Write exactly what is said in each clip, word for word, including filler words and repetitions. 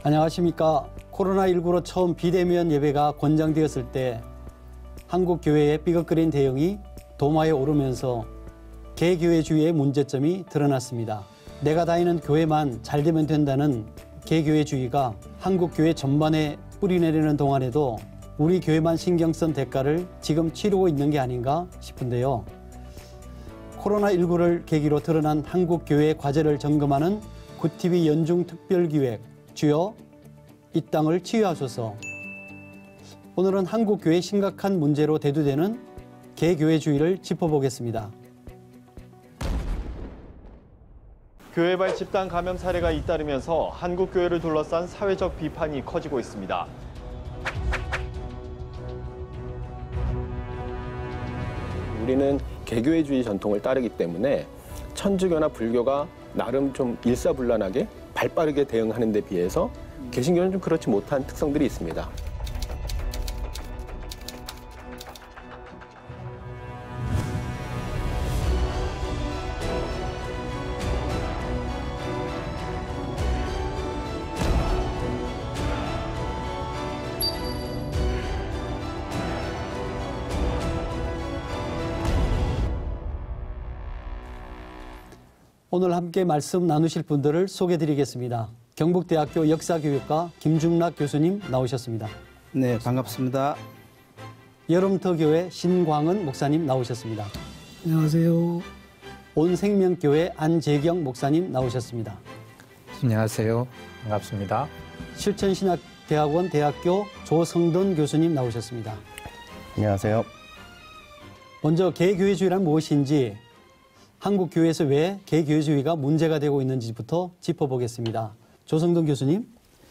안녕하십니까. 코로나십구로 처음 비대면 예배가 권장되었을 때 한국 교회의 삐걱거린 대응이 도마에 오르면서 개교회주의의 문제점이 드러났습니다. 내가 다니는 교회만 잘 되면 된다는 개교회주의가 한국 교회 전반에 뿌리내리는 동안에도 우리 교회만 신경 쓴 대가를 지금 치르고 있는 게 아닌가 싶은데요. 코로나십구를 계기로 드러난 한국 교회의 과제를 점검하는 굿티비 연중 특별기획 주여 이 땅을 치유하소서. 오늘은 한국 교회의 심각한 문제로 대두되는 개교회주의를 짚어보겠습니다. 교회발 집단 감염 사례가 잇따르면서 한국 교회를 둘러싼 사회적 비판이 커지고 있습니다. 우리는 개교회주의 전통을 따르기 때문에 천주교나 불교가 나름 좀 일사불란하게 발빠르게 대응하는 데 비해서 개신교는 좀 그렇지 못한 특성들이 있습니다. 오늘 함께 말씀 나누실 분들을 소개해드리겠습니다. 경북대학교 역사교육과 김중락 교수님 나오셨습니다. 네, 반갑습니다. 여름터교회 신광은 목사님 나오셨습니다. 안녕하세요. 온생명교회 안재경 목사님 나오셨습니다. 안녕하세요. 반갑습니다. 실천신학대학원 대학교 조성돈 교수님 나오셨습니다. 안녕하세요. 먼저 개교회주의란 무엇인지, 한국 교회에서 왜 개교회주의가 문제가 되고 있는지부터 짚어보겠습니다. 조성돈 교수님,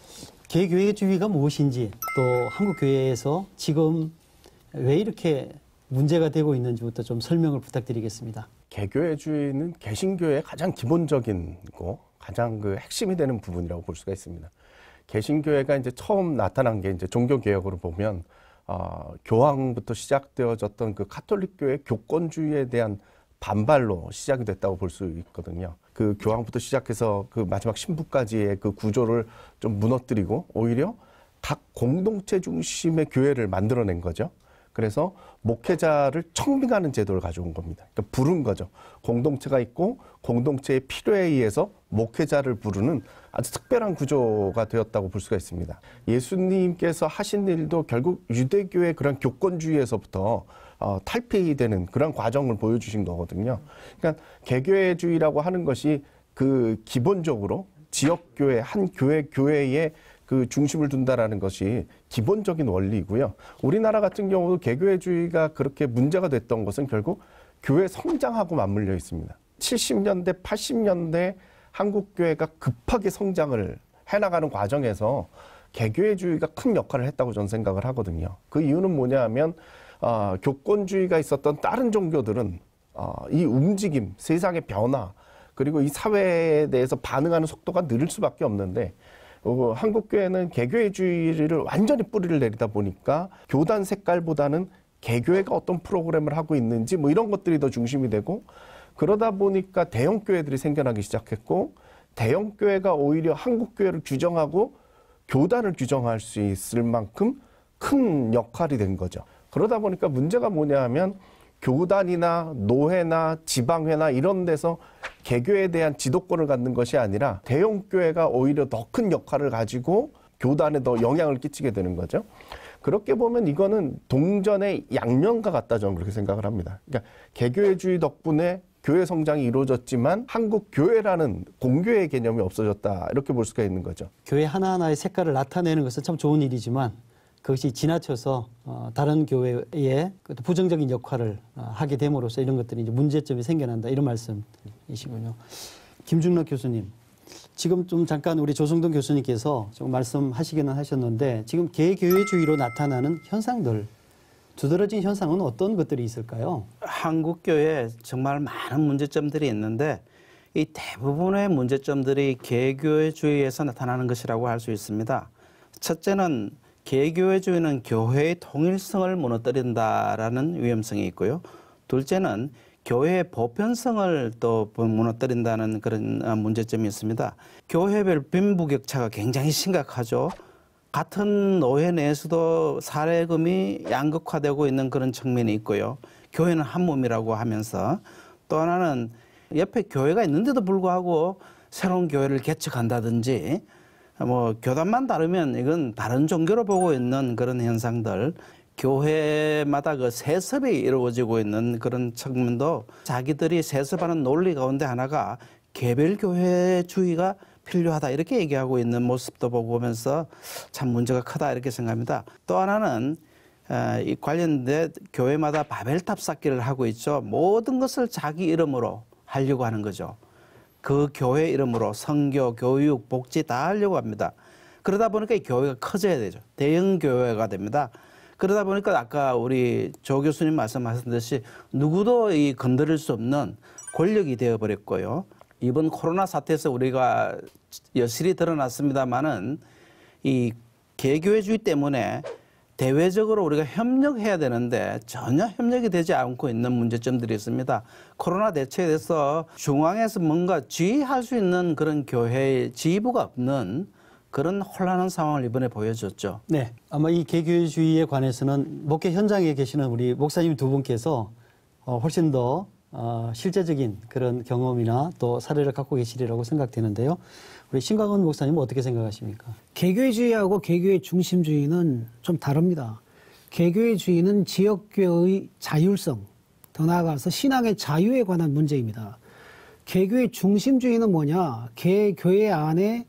개교회주의가 무엇인지, 또 한국 교회에서 지금 왜 이렇게 문제가 되고 있는지부터 좀 설명을 부탁드리겠습니다. 개교회주의는 개신교의 가장 기본적인 거, 가장 그 핵심이 되는 부분이라고 볼 수가 있습니다. 개신교회가 이제 처음 나타난 게 이제 종교개혁으로 보면 어, 교황부터 시작되어졌던 그 카톨릭교의 교권주의에 대한 반발로 시작이 됐다고 볼 수 있거든요. 그 교황부터 시작해서 그 마지막 신부까지의 그 구조를 좀 무너뜨리고 오히려 각 공동체 중심의 교회를 만들어낸 거죠. 그래서 목회자를 청빙하는 제도를 가져온 겁니다. 그러니까 부른 거죠. 공동체가 있고 공동체의 필요에 의해서 목회자를 부르는 아주 특별한 구조가 되었다고 볼 수가 있습니다. 예수님께서 하신 일도 결국 유대교의 그런 교권주의에서부터 어, 탈피되는 그런 과정을 보여주신 거거든요. 그러니까 개교회주의라고 하는 것이 그 기본적으로 지역교회, 한 교회, 교회에 그 중심을 둔다라는 것이 기본적인 원리이고요. 우리나라 같은 경우도 개교회주의가 그렇게 문제가 됐던 것은 결국 교회 성장하고 맞물려 있습니다. 칠십 년대, 팔십 년대 한국교회가 급하게 성장을 해나가는 과정에서 개교회주의가 큰 역할을 했다고 저는 생각을 하거든요. 그 이유는 뭐냐 하면 어, 교권주의가 있었던 다른 종교들은 어, 이 움직임, 세상의 변화, 그리고 이 사회에 대해서 반응하는 속도가 느릴 수밖에 없는데 어, 한국교회는 개교회주의를 완전히 뿌리를 내리다 보니까 교단 색깔보다는 개교회가 어떤 프로그램을 하고 있는지 뭐 이런 것들이 더 중심이 되고, 그러다 보니까 대형교회들이 생겨나기 시작했고, 대형교회가 오히려 한국교회를 규정하고 교단을 규정할 수 있을 만큼 큰 역할이 된 거죠. 그러다 보니까 문제가 뭐냐 하면 교단이나 노회나 지방회나 이런 데서 개교에 대한 지도권을 갖는 것이 아니라 대형교회가 오히려 더 큰 역할을 가지고 교단에 더 영향을 끼치게 되는 거죠. 그렇게 보면 이거는 동전의 양면과 같다, 저는 그렇게 생각을 합니다. 그러니까 개교회주의 덕분에 교회 성장이 이루어졌지만 한국 교회라는 공교회 개념이 없어졌다, 이렇게 볼 수가 있는 거죠. 교회 하나하나의 색깔을 나타내는 것은 참 좋은 일이지만 그것이 지나쳐서 어, 다른 교회에 부정적인 역할을 어, 하게 됨으로써 이런 것들이 이제 문제점이 생겨난다, 이런 말씀이시군요. 김중락 교수님, 지금 좀 잠깐 우리 조성돈 교수님께서 좀 말씀하시기는 하셨는데, 지금 개교회주의로 나타나는 현상들, 두드러진 현상은 어떤 것들이 있을까요? 한국교회에 정말 많은 문제점들이 있는데 이 대부분의 문제점들이 개교회주의에서 나타나는 것이라고 할 수 있습니다. 첫째는 개교회주의는 교회의 통일성을 무너뜨린다라는 위험성이 있고요. 둘째는 교회의 보편성을 또 무너뜨린다는 그런 문제점이 있습니다. 교회별 빈부격차가 굉장히 심각하죠. 같은 노회 내에서도 사례금이 양극화되고 있는 그런 측면이 있고요. 교회는 한 몸이라고 하면서 또 하나는 옆에 교회가 있는데도 불구하고 새로운 교회를 개척한다든지 뭐 교단만 다르면 이건 다른 종교로 보고 있는 그런 현상들, 교회마다 그 세습이 이루어지고 있는 그런 측면도 자기들이 세습하는 논리 가운데 하나가 개별교회주의가 필요하다 이렇게 얘기하고 있는 모습도 보면서 참 문제가 크다 이렇게 생각합니다. 또 하나는 이 관련된 교회마다 바벨탑 쌓기를 하고 있죠. 모든 것을 자기 이름으로 하려고 하는 거죠. 그 교회 이름으로 선교, 교육, 복지 다 하려고 합니다. 그러다 보니까 이 교회가 커져야 되죠. 대형 교회가 됩니다. 그러다 보니까 아까 우리 조 교수님 말씀하셨듯이 누구도 이 건드릴 수 없는 권력이 되어버렸고요. 이번 코로나 사태에서 우리가 여실히 드러났습니다마는 이 개교회주의 때문에 대외적으로 우리가 협력해야 되는데 전혀 협력이 되지 않고 있는 문제점들이 있습니다. 코로나 대처에 대해서 중앙에서 뭔가 지휘할 수 있는 그런 교회의 지휘부가 없는 그런 혼란한 상황을 이번에 보여줬죠. 네, 아마 이 개교회주의에 관해서는 목회 현장에 계시는 우리 목사님 두 분께서 어, 훨씬 더 어, 실제적인 그런 경험이나 또 사례를 갖고 계시리라고 생각되는데요. 우리 신광훈 목사님은 어떻게 생각하십니까? 개교회주의하고 개교회 중심주의는 좀 다릅니다. 개교회주의는 지역교회의 자율성, 더 나아가서 신앙의 자유에 관한 문제입니다. 개교회 중심주의는 뭐냐? 개교회 안에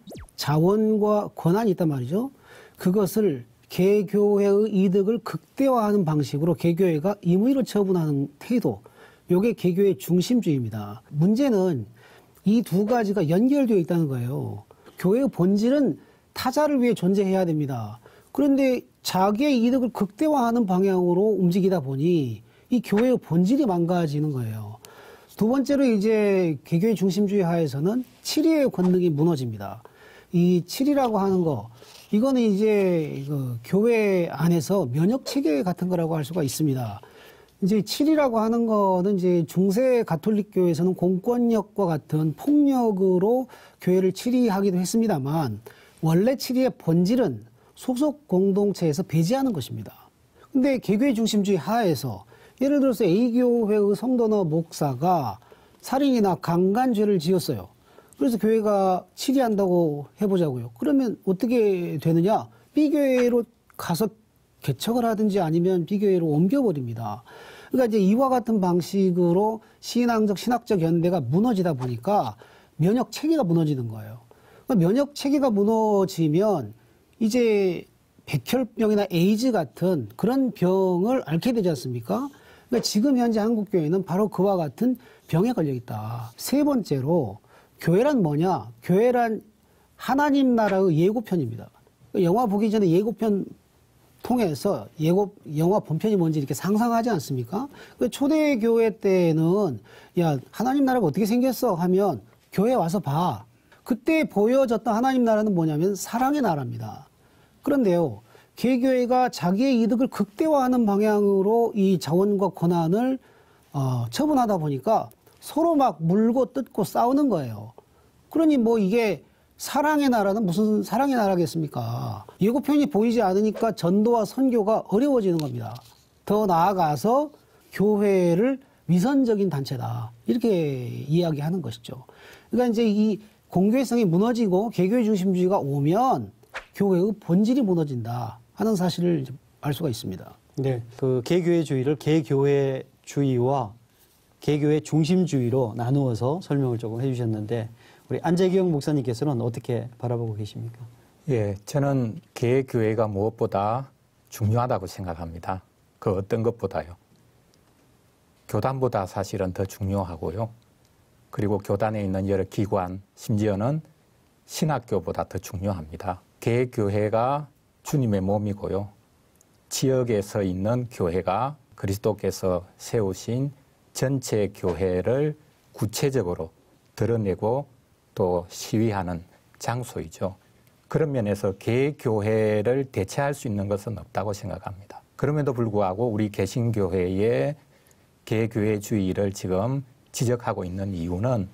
자원과 권한이 있단 말이죠. 그것을 개교회의 이득을 극대화하는 방식으로 개교회가 임의로 처분하는 태도, 이게 개교회 중심주의입니다. 문제는 이 두 가지가 연결되어 있다는 거예요. 교회의 본질은 타자를 위해 존재해야 됩니다. 그런데 자기의 이득을 극대화하는 방향으로 움직이다 보니 이 교회의 본질이 망가지는 거예요. 두 번째로 이제 개교회 중심주의 하에서는 칠의의 권능이 무너집니다. 이 칠이라고 하는 거, 이거는 이제 그 교회 안에서 면역 체계 같은 거라고 할 수가 있습니다. 이제 칠이라고 하는 거는 이제 중세 가톨릭 교회에서는 공권력과 같은 폭력으로 교회를 칠이하기도 했습니다만 원래 칠이의 본질은 소속 공동체에서 배제하는 것입니다. 근데 개교회 중심주의 하에서 예를 들어서 A교회의 성도나 목사가 살인이나 강간죄를 지었어요. 그래서 교회가 칠이한다고 해보자고요. 그러면 어떻게 되느냐? B교회로 가서 개척을 하든지 아니면 B교회로 옮겨버립니다. 그러니까 이제 이와 같은 방식으로 신앙적, 신학적 연대가 무너지다 보니까 면역 체계가 무너지는 거예요. 그러니까 면역 체계가 무너지면 이제 백혈병이나 에이즈 같은 그런 병을 앓게 되지 않습니까? 그러니까 지금 현재 한국교회는 바로 그와 같은 병에 걸려 있다. 세 번째로 교회란 뭐냐? 교회란 하나님 나라의 예고편입니다. 영화 보기 전에 예고편 통해서 예고, 영화 본편이 뭔지 이렇게 상상하지 않습니까? 초대교회 때는 야, 하나님 나라가 어떻게 생겼어? 하면 교회 와서 봐. 그때 보여졌던 하나님 나라는 뭐냐면 사랑의 나라입니다. 그런데요, 개교회가 자기의 이득을 극대화하는 방향으로 이 자원과 권한을 어, 처분하다 보니까 서로 막 물고 뜯고 싸우는 거예요. 그러니 뭐 이게 사랑의 나라는 무슨 사랑의 나라겠습니까? 예고편이 보이지 않으니까 전도와 선교가 어려워지는 겁니다. 더 나아가서 교회를 위선적인 단체다. 이렇게 이야기하는 것이죠. 그러니까 이제 이 공교회성이 무너지고 개교회 중심주의가 오면 교회의 본질이 무너진다 하는 사실을 알 수가 있습니다. 네, 그 개교회주의를 개교회주의와 개교회 중심주의로 나누어서 설명을 조금 해주셨는데 우리 안재경 목사님께서는 어떻게 바라보고 계십니까? 예, 저는 개교회가 무엇보다 중요하다고 생각합니다. 그 어떤 것보다요. 교단보다 사실은 더 중요하고요. 그리고 교단에 있는 여러 기관, 심지어는 신학교보다 더 중요합니다. 개교회가 주님의 몸이고요. 지역에서 있는 교회가 그리스도께서 세우신 전체 교회를 구체적으로 드러내고 또 시위하는 장소이죠. 그런 면에서 개교회를 대체할 수 있는 것은 없다고 생각합니다. 그럼에도 불구하고 우리 개신교회의 개교회주의를 지금 지적하고 있는 이유는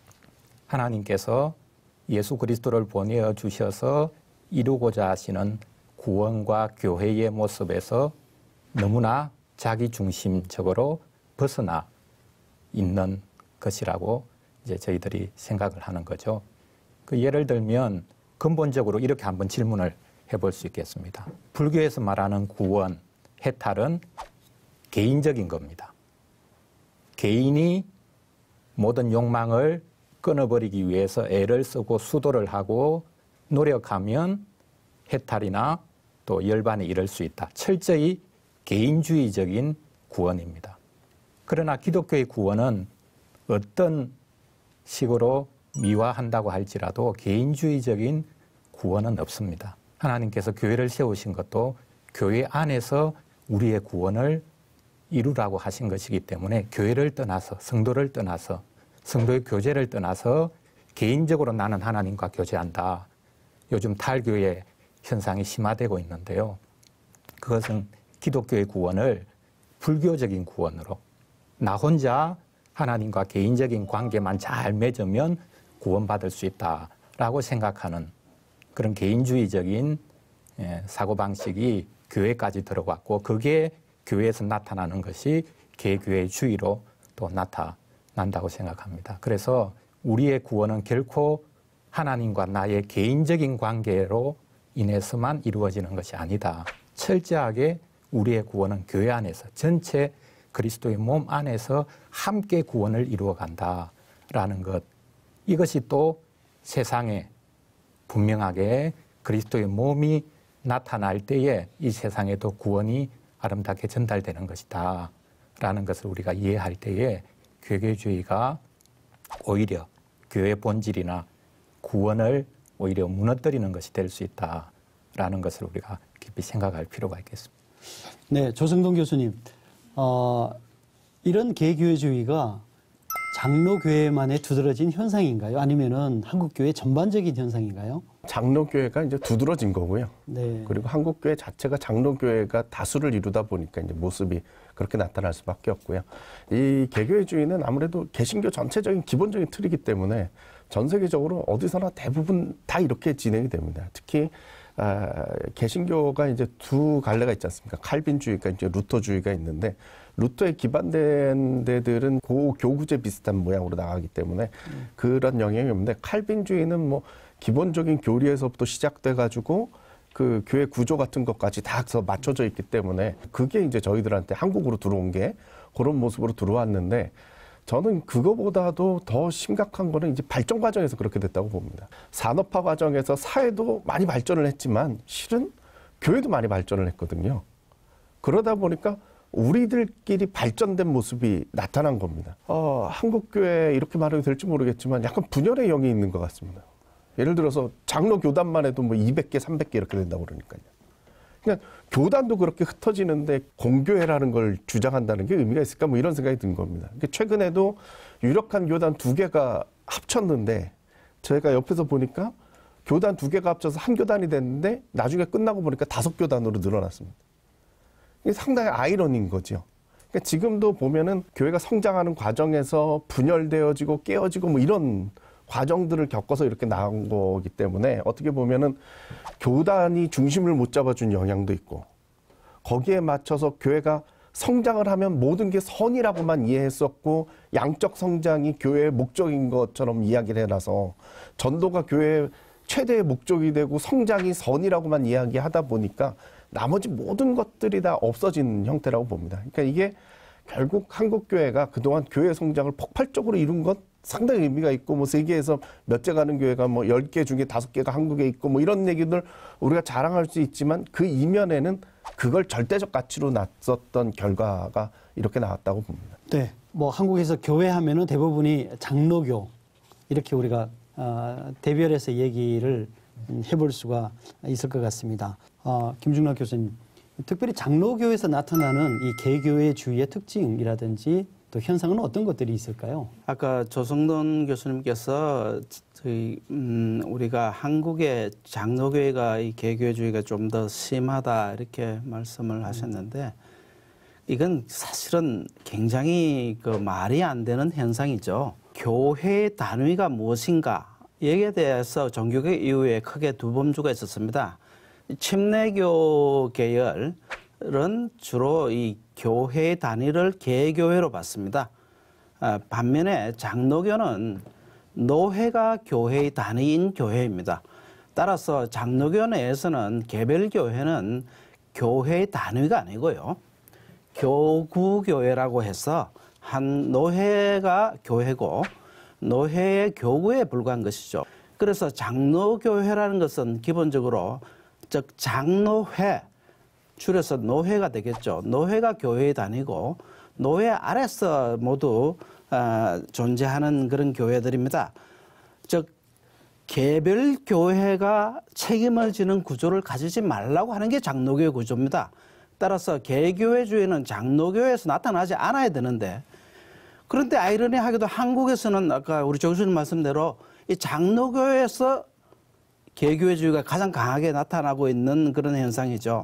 하나님께서 예수 그리스도를 보내어 주셔서 이루고자 하시는 구원과 교회의 모습에서 너무나 자기 중심적으로 벗어나 있는 것이라고 이제 저희들이 생각을 하는 거죠. 그 예를 들면 근본적으로 이렇게 한번 질문을 해볼 수 있겠습니다. 불교에서 말하는 구원, 해탈은 개인적인 겁니다. 개인이 모든 욕망을 끊어버리기 위해서 애를 쓰고 수도를 하고 노력하면 해탈이나 또 열반에 이를 수 있다. 철저히 개인주의적인 구원입니다. 그러나 기독교의 구원은 어떤 식으로 미화한다고 할지라도 개인주의적인 구원은 없습니다. 하나님께서 교회를 세우신 것도 교회 안에서 우리의 구원을 이루라고 하신 것이기 때문에 교회를 떠나서 성도를 떠나서 성도의 교제를 떠나서 개인적으로 나는 하나님과 교제한다. 요즘 탈교회 현상이 심화되고 있는데요. 그것은 기독교의 구원을 불교적인 구원으로 나 혼자 하나님과 개인적인 관계만 잘 맺으면 구원받을 수 있다라고 생각하는 그런 개인주의적인 사고방식이 교회까지 들어왔고 그게 교회에서 나타나는 것이 개교회주의로 또 나타난다고 생각합니다. 그래서 우리의 구원은 결코 하나님과 나의 개인적인 관계로 인해서만 이루어지는 것이 아니다. 철저하게 우리의 구원은 교회 안에서 전체 그리스도의 몸 안에서 함께 구원을 이루어간다라는 것. 이것이 또 세상에 분명하게 그리스도의 몸이 나타날 때에 이 세상에도 구원이 아름답게 전달되는 것이다 라는 것을 우리가 이해할 때에 개교주의가 오히려 교회의 본질이나 구원을 오히려 무너뜨리는 것이 될 수 있다라는 것을 우리가 깊이 생각할 필요가 있겠습니다. 네, 조성동 교수님, 어, 이런 개교회주의가 장로교회만의 두드러진 현상인가요? 아니면은 한국교회 전반적인 현상인가요? 장로교회가 이제 두드러진 거고요. 네. 그리고 한국교회 자체가 장로교회가 다수를 이루다 보니까 이제 모습이 그렇게 나타날 수밖에 없고요. 이 개교회주의는 아무래도 개신교 전체적인 기본적인 틀이기 때문에 전 세계적으로 어디서나 대부분 다 이렇게 진행이 됩니다. 특히 아, 개신교가 이제 두 갈래가 있지 않습니까? 칼빈주의가 이제 루터주의가 있는데 루터에 기반된 데들은 고 교구제 비슷한 모양으로 나가기 때문에 그런 영향이 없는데 칼빈주의는 뭐 기본적인 교리에서부터 시작돼 가지고 그 교회 구조 같은 것까지 다 맞춰져 있기 때문에 그게 이제 저희들한테 한국으로 들어온 게 그런 모습으로 들어왔는데 저는 그거보다도 더 심각한 거는 이제 발전 과정에서 그렇게 됐다고 봅니다. 산업화 과정에서 사회도 많이 발전을 했지만 실은 교회도 많이 발전을 했거든요. 그러다 보니까 우리들끼리 발전된 모습이 나타난 겁니다. 어, 한국교회 이렇게 말해도 될지 모르겠지만 약간 분열의 영이 있는 것 같습니다. 예를 들어서 장로 교단만 해도 뭐 이백 개, 삼백 개 이렇게 된다고 그러니까요. 그러니까 교단도 그렇게 흩어지는데 공교회라는 걸 주장한다는 게 의미가 있을까? 뭐 이런 생각이 든 겁니다. 그러니까 최근에도 유력한 교단 두 개가 합쳤는데 저희가 옆에서 보니까 교단 두 개가 합쳐서 한 교단이 됐는데 나중에 끝나고 보니까 다섯 교단으로 늘어났습니다. 이게 상당히 아이러니인 거죠. 그러니까 지금도 보면은 교회가 성장하는 과정에서 분열되어지고 깨어지고 뭐 이런 과정들을 겪어서 이렇게 나온 거기 때문에 어떻게 보면은 교단이 중심을 못 잡아준 영향도 있고 거기에 맞춰서 교회가 성장을 하면 모든 게 선이라고만 이해했었고 양적 성장이 교회의 목적인 것처럼 이야기를 해놔서 전도가 교회의 최대의 목적이 되고 성장이 선이라고만 이야기하다 보니까 나머지 모든 것들이 다 없어진 형태라고 봅니다. 그러니까 이게 결국 한국교회가 그동안 교회 성장을 폭발적으로 이룬 것 상당히 의미가 있고 뭐 세계에서 몇째 가는 교회가 뭐 열 개 중에 다섯 개가 한국에 있고 뭐 이런 얘기들 우리가 자랑할 수 있지만 그 이면에는 그걸 절대적 가치로 놨었던 결과가 이렇게 나왔다고 봅니다. 네. 뭐 한국에서 교회 하면은 대부분이 장로교 이렇게 우리가 어, 대별해서 얘기를 해볼 수가 있을 것 같습니다. 어, 김중락 교수님, 특별히 장로교에서 나타나는 이 개교회주의의 특징이라든지 또 현상은 어떤 것들이 있을까요? 아까 조성돈 교수님께서 저희 음, 우리가 한국의 장로교회가 이 개교회주의가 좀 더 심하다 이렇게 말씀을 하셨는데 이건 사실은 굉장히 그 말이 안 되는 현상이죠. 교회 단위가 무엇인가 여기에 대해서 종교개 이후에 크게 두 범주가 있었습니다. 침례교 계열은 주로 이 교회 단위를 개교회로 봤습니다. 반면에 장로교는 노회가 교회의 단위인 교회입니다. 따라서 장로교 내에서는 개별교회는 교회의 단위가 아니고요. 교구교회라고 해서 한 노회가 교회고 노회의 교구에 불과한 것이죠. 그래서 장로교회라는 것은 기본적으로 즉 장로회, 줄여서 노회가 되겠죠. 노회가 교회의 단위고 노회 아래서 모두 어, 존재하는 그런 교회들입니다. 즉 개별 교회가 책임을 지는 구조를 가지지 말라고 하는 게 장로교의 구조입니다. 따라서 개교회주의는 장로교회에서 나타나지 않아야 되는데, 그런데 아이러니하게도 한국에서는 아까 우리 조 교수님 말씀대로 이 장로교회에서 개교회주의가 가장 강하게 나타나고 있는 그런 현상이죠.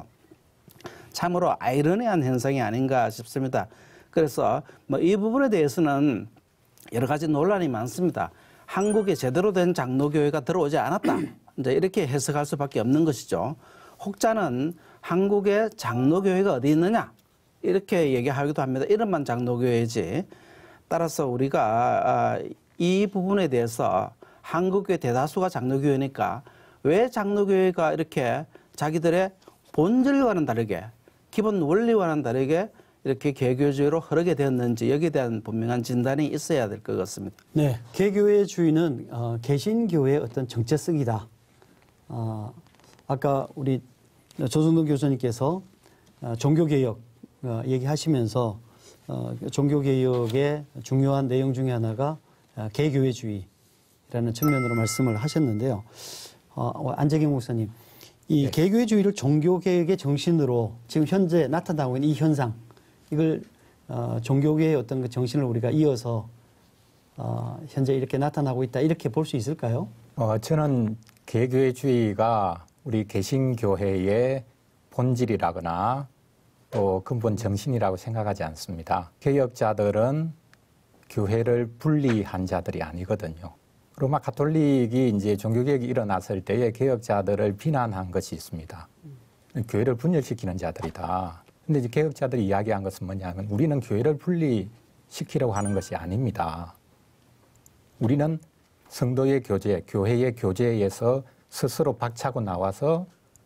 참으로 아이러니한 현상이 아닌가 싶습니다. 그래서 뭐 이 부분에 대해서는 여러 가지 논란이 많습니다. 한국에 제대로 된 장로교회가 들어오지 않았다, 이제 이렇게 해석할 수밖에 없는 것이죠. 혹자는 한국에 장로교회가 어디 있느냐 이렇게 얘기하기도 합니다. 이름만 장로교회지. 따라서 우리가 이 부분에 대해서 한국의 대다수가 장로교회니까 왜 장로교회가 이렇게 자기들의 본질과는 다르게, 기본 원리와는 다르게 이렇게 개교주의로 흐르게 되었는지 여기에 대한 분명한 진단이 있어야 될 것 같습니다. 네, 개교회주의는 어, 개신교의 어떤 정체성이다. 어, 아까 우리 조성동 교수님께서 어, 종교개혁 어, 얘기하시면서 어, 종교개혁의 중요한 내용 중에 하나가 어, 개교회주의라는 측면으로 말씀을 하셨는데요. 어, 안재경 목사님, 이 네. 개교회주의를 종교개혁의 정신으로 지금 현재 나타나고 있는 이 현상, 이걸 어, 종교계의 어떤 그 정신을 우리가 이어서 어, 현재 이렇게 나타나고 있다, 이렇게 볼 수 있을까요? 어, 저는 개교회주의가 우리 개신교회의 본질이라거나 또 근본 정신이라고 생각하지 않습니다. 개혁자들은 교회를 분리한 자들이 아니거든요. 로마 가톨릭이 이제 종교개혁이 일어났을 때에 개혁자들을 비난한 것이 있습니다. 교회를 분열시키는 자들이다. 근데 이제 개혁자들이 이야기한 것은 뭐냐면 우리는 교회를 분리시키려고 하는 것이 아닙니다. 우리는 성도의 교제, 교회의 교제에서 스스로 박차고 나와서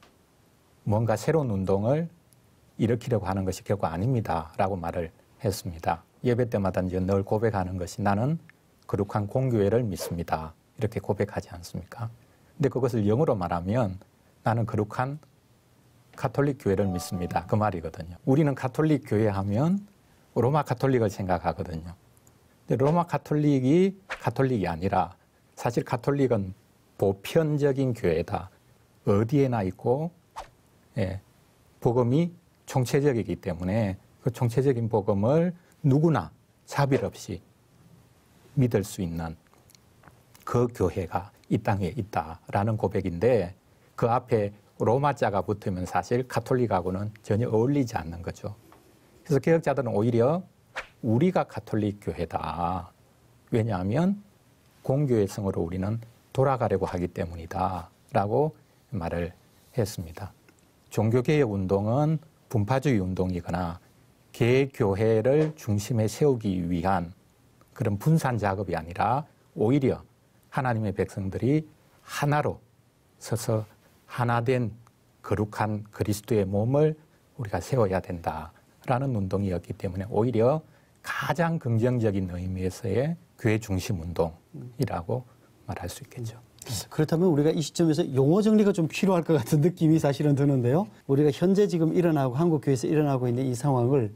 뭔가 새로운 운동을 일으키려고 하는 것이 결코 아닙니다. 라고 말을 했습니다. 예배 때마다 이제 늘 고백하는 것이 나는 거룩한 공교회를 믿습니다. 이렇게 고백하지 않습니까? 근데 그것을 영어로 말하면 나는 거룩한 가톨릭 교회를 믿습니다. 그 말이거든요. 우리는 가톨릭 교회 하면 로마 가톨릭을 생각하거든요. 근데 로마 가톨릭이 가톨릭이 아니라 사실 가톨릭은 보편적인 교회다. 어디에나 있고 예, 복음이 총체적이기 때문에 그 총체적인 복음을 누구나 차별 없이 믿을 수 있는 그 교회가 이 땅에 있다라는 고백인데, 그 앞에 로마자가 붙으면 사실 가톨릭하고는 전혀 어울리지 않는 거죠. 그래서 개혁자들은 오히려 우리가 가톨릭 교회다. 왜냐하면 공교회성으로 우리는 돌아가려고 하기 때문이다. 라고 말을 했습니다. 종교개혁 운동은 분파주의 운동이거나 개교회를 중심에 세우기 위한 그런 분산 작업이 아니라 오히려 하나님의 백성들이 하나로 서서 하나된 거룩한 그리스도의 몸을 우리가 세워야 된다라는 운동이었기 때문에 오히려 가장 긍정적인 의미에서의 교회 중심 운동이라고 말할 수 있겠죠. 그렇다면 우리가 이 시점에서 용어 정리가 좀 필요할 것 같은 느낌이 사실은 드는데요. 우리가 현재 지금 일어나고 한국교회에서 일어나고 있는 이 상황을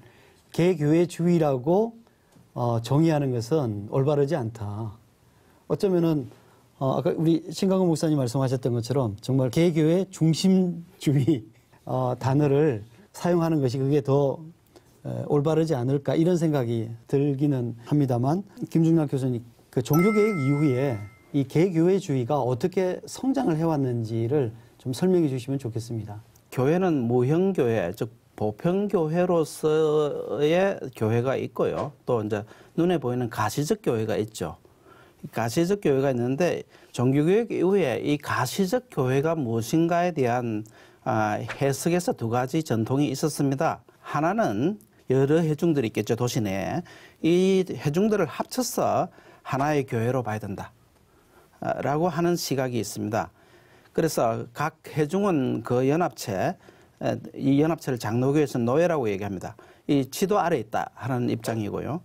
개교회주의라고 어, 정의하는 것은 올바르지 않다. 어쩌면은 어, 아까 우리 신강훈 목사님 말씀하셨던 것처럼 정말 개교회 중심주의 어, 단어를 사용하는 것이 그게 더 에, 올바르지 않을까, 이런 생각이 들기는 합니다만, 김중남 교수님, 그 종교개혁 이후에 이 개교회주의가 어떻게 성장을 해왔는지를 좀 설명해 주시면 좋겠습니다. 교회는 무형교회, 즉 보편교회로서의 교회가 있고요. 또 이제 눈에 보이는 가시적 교회가 있죠. 가시적 교회가 있는데 종교개혁 이후에 이 가시적 교회가 무엇인가에 대한 아, 해석에서 두 가지 전통이 있었습니다. 하나는 여러 회중들이 있겠죠, 도시 내에. 이 회중들을 합쳐서 하나의 교회로 봐야 된다 라고 하는 시각이 있습니다. 그래서 각 회중은 그 연합체, 이 연합체를 장로교에서 노예라고 얘기합니다. 이 지도 아래에 있다 하는 입장이고요.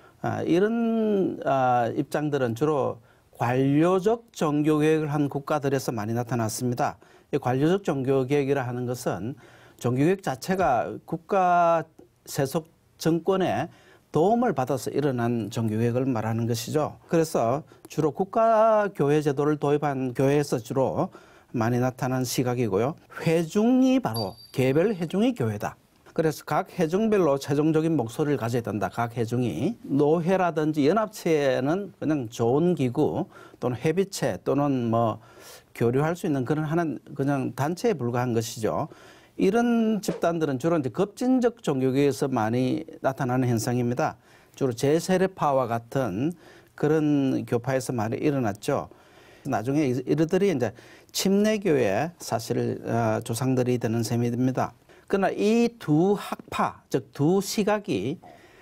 이런 입장들은 주로 관료적 종교개혁을 한 국가들에서 많이 나타났습니다. 이 관료적 종교개혁이라 하는 것은 종교개혁 자체가 국가 세속 정권의 도움을 받아서 일어난 종교개혁을 말하는 것이죠. 그래서 주로 국가교회 제도를 도입한 교회에서 주로 많이 나타난 시각이고요. 회중이 바로 개별 회중이 교회다. 그래서 각 회중별로 최종적인 목소리를 가져야 된다. 각 회중이. 노회라든지 연합체는 그냥 좋은 기구 또는 회비체 또는 뭐 교류할 수 있는 그런 하는 그냥 단체에 불과한 것이죠. 이런 집단들은 주로 이제 급진적 종교계에서 많이 나타나는 현상입니다. 주로 제세례파와 같은 그런 교파에서 많이 일어났죠. 나중에 이들이 이제 침례교회 사실 조상들이 되는 셈이 됩니다. 그러나 이 두 학파, 즉 두 시각이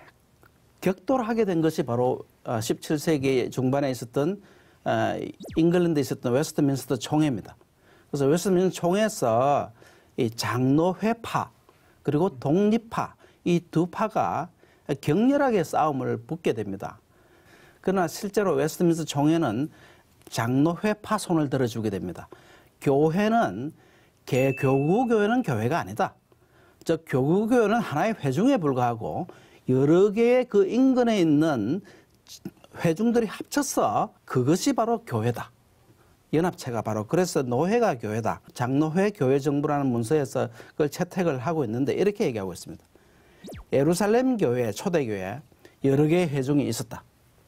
격돌하게 된 것이 바로 십칠 세기 중반에 있었던 잉글랜드에 있었던 웨스트민스터 총회입니다. 그래서 웨스트민스터 총회에서 이 장로회파 그리고 독립파 이 두 파가 격렬하게 싸움을 붙게 됩니다. 그러나 실제로 웨스트민스터 총회는 장로회파 손을 들어주게 됩니다. 교회는 개, 교구교회는 교회가 아니다. 즉 교구교회는 하나의 회중에 불과하고 여러 개의 그 인근에 있는 회중들이 합쳐서 그것이 바로 교회다. 연합체가 바로 그래서 노회가 교회다. 장로회 교회정부라는 문서에서 그걸 채택을 하고 있는데 이렇게 얘기하고 있습니다. 예루살렘 교회, 초대교회 여러 개의 회중이 있었다.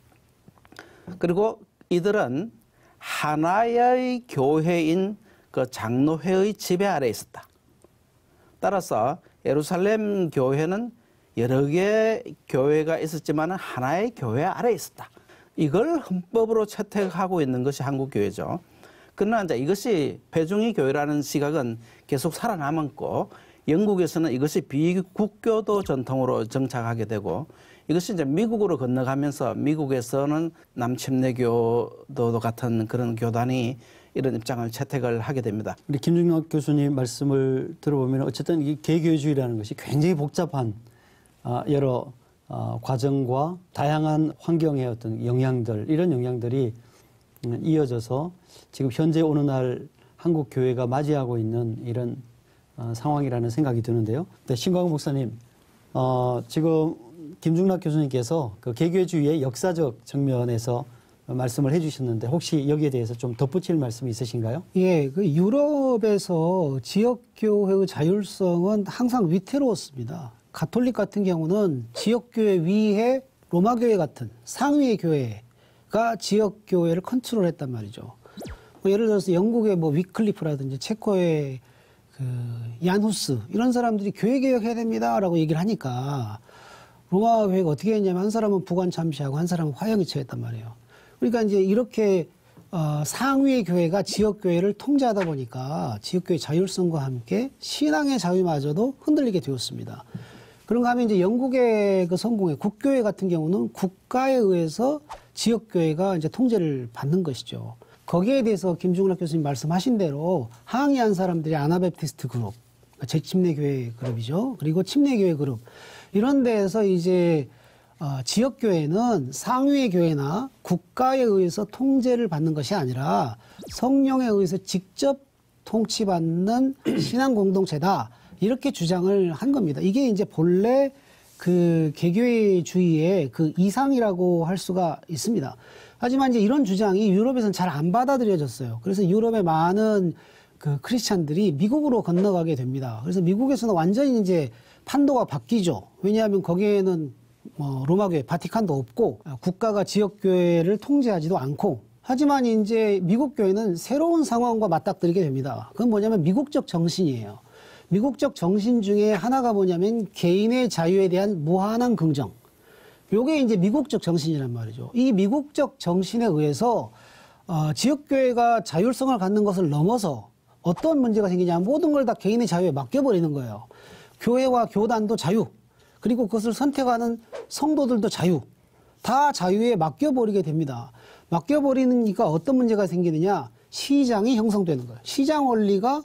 그리고 이들은 하나의 교회인 그 장로회의 지배 아래에 있었다. 따라서 예루살렘 교회는 여러 개의 교회가 있었지만 하나의 교회 아래에 있었다. 이걸 헌법으로 채택하고 있는 것이 한국 교회죠. 그러나 이제 이것이 회중의 교회라는 시각은 계속 살아남았고 영국에서는 이것이 비국교도 전통으로 정착하게 되고 이것이 이제 미국으로 건너가면서 미국에서는 남침례교도 같은 그런 교단이 이런 입장을 채택을 하게 됩니다. 우리 김중락 교수님 말씀을 들어보면 어쨌든 이 개교주의라는 것이 굉장히 복잡한 여러 과정과 다양한 환경의 어떤 영향들 이런 영향들이 이어져서 지금 현재 오늘날 한국 교회가 맞이하고 있는 이런 상황이라는 생각이 드는데요. 네, 신광훈 목사님, 어, 지금 김중락 교수님께서 그 개교주의의 역사적 측면에서 말씀을 해주셨는데 혹시 여기에 대해서 좀 덧붙일 말씀이 있으신가요? 예, 그 유럽에서 지역교회의 자율성은 항상 위태로웠습니다. 가톨릭 같은 경우는 지역교회 위에 로마교회 같은 상위의 교회가 지역교회를 컨트롤했단 말이죠. 뭐 예를 들어서 영국의 뭐 위클리프라든지 체코의 그 얀후스 이런 사람들이 교회 개혁해야 됩니다라고 얘기를 하니까 로마 교회가 어떻게 했냐면 한 사람은 부관 참시하고 한 사람은 화형에 처했단 말이에요. 그러니까 이제 이렇게 어, 상위의 교회가 지역 교회를 통제하다 보니까 지역 교회 자율성과 함께 신앙의 자유마저도 흔들리게 되었습니다. 그런가 하면 이제 영국의 그 성공회 국교회 같은 경우는 국가에 의해서 지역 교회가 이제 통제를 받는 것이죠. 거기에 대해서 김중락 교수님 말씀하신 대로 항의한 사람들이 아나베프티스트 그룹, 재침례교회 그룹이죠. 그리고 침례교회 그룹. 이런 데에서 이제 어, 지역교회는 상위의 교회나 국가에 의해서 통제를 받는 것이 아니라 성령에 의해서 직접 통치받는 신앙 공동체다. 이렇게 주장을 한 겁니다. 이게 이제 본래 그 개교회주의의 그 이상이라고 할 수가 있습니다. 하지만 이제 이런 주장이 유럽에서는 잘 안 받아들여졌어요. 그래서 유럽의 많은 그 크리스찬들이 미국으로 건너가게 됩니다. 그래서 미국에서는 완전히 이제 판도가 바뀌죠. 왜냐하면 거기에는 뭐 로마교회, 바티칸도 없고 국가가 지역교회를 통제하지도 않고 하지만 이제 미국 교회는 새로운 상황과 맞닥뜨리게 됩니다. 그건 뭐냐면 미국적 정신이에요. 미국적 정신 중에 하나가 뭐냐면 개인의 자유에 대한 무한한 긍정. 요게 이제 미국적 정신이란 말이죠. 이 미국적 정신에 의해서 어, 지역교회가 자율성을 갖는 것을 넘어서 어떤 문제가 생기냐, 모든 걸 다 개인의 자유에 맡겨버리는 거예요. 교회와 교단도 자유, 그리고 그것을 선택하는 성도들도 자유, 다 자유에 맡겨버리게 됩니다. 맡겨버리니까 어떤 문제가 생기느냐, 시장이 형성되는 거예요. 시장 원리가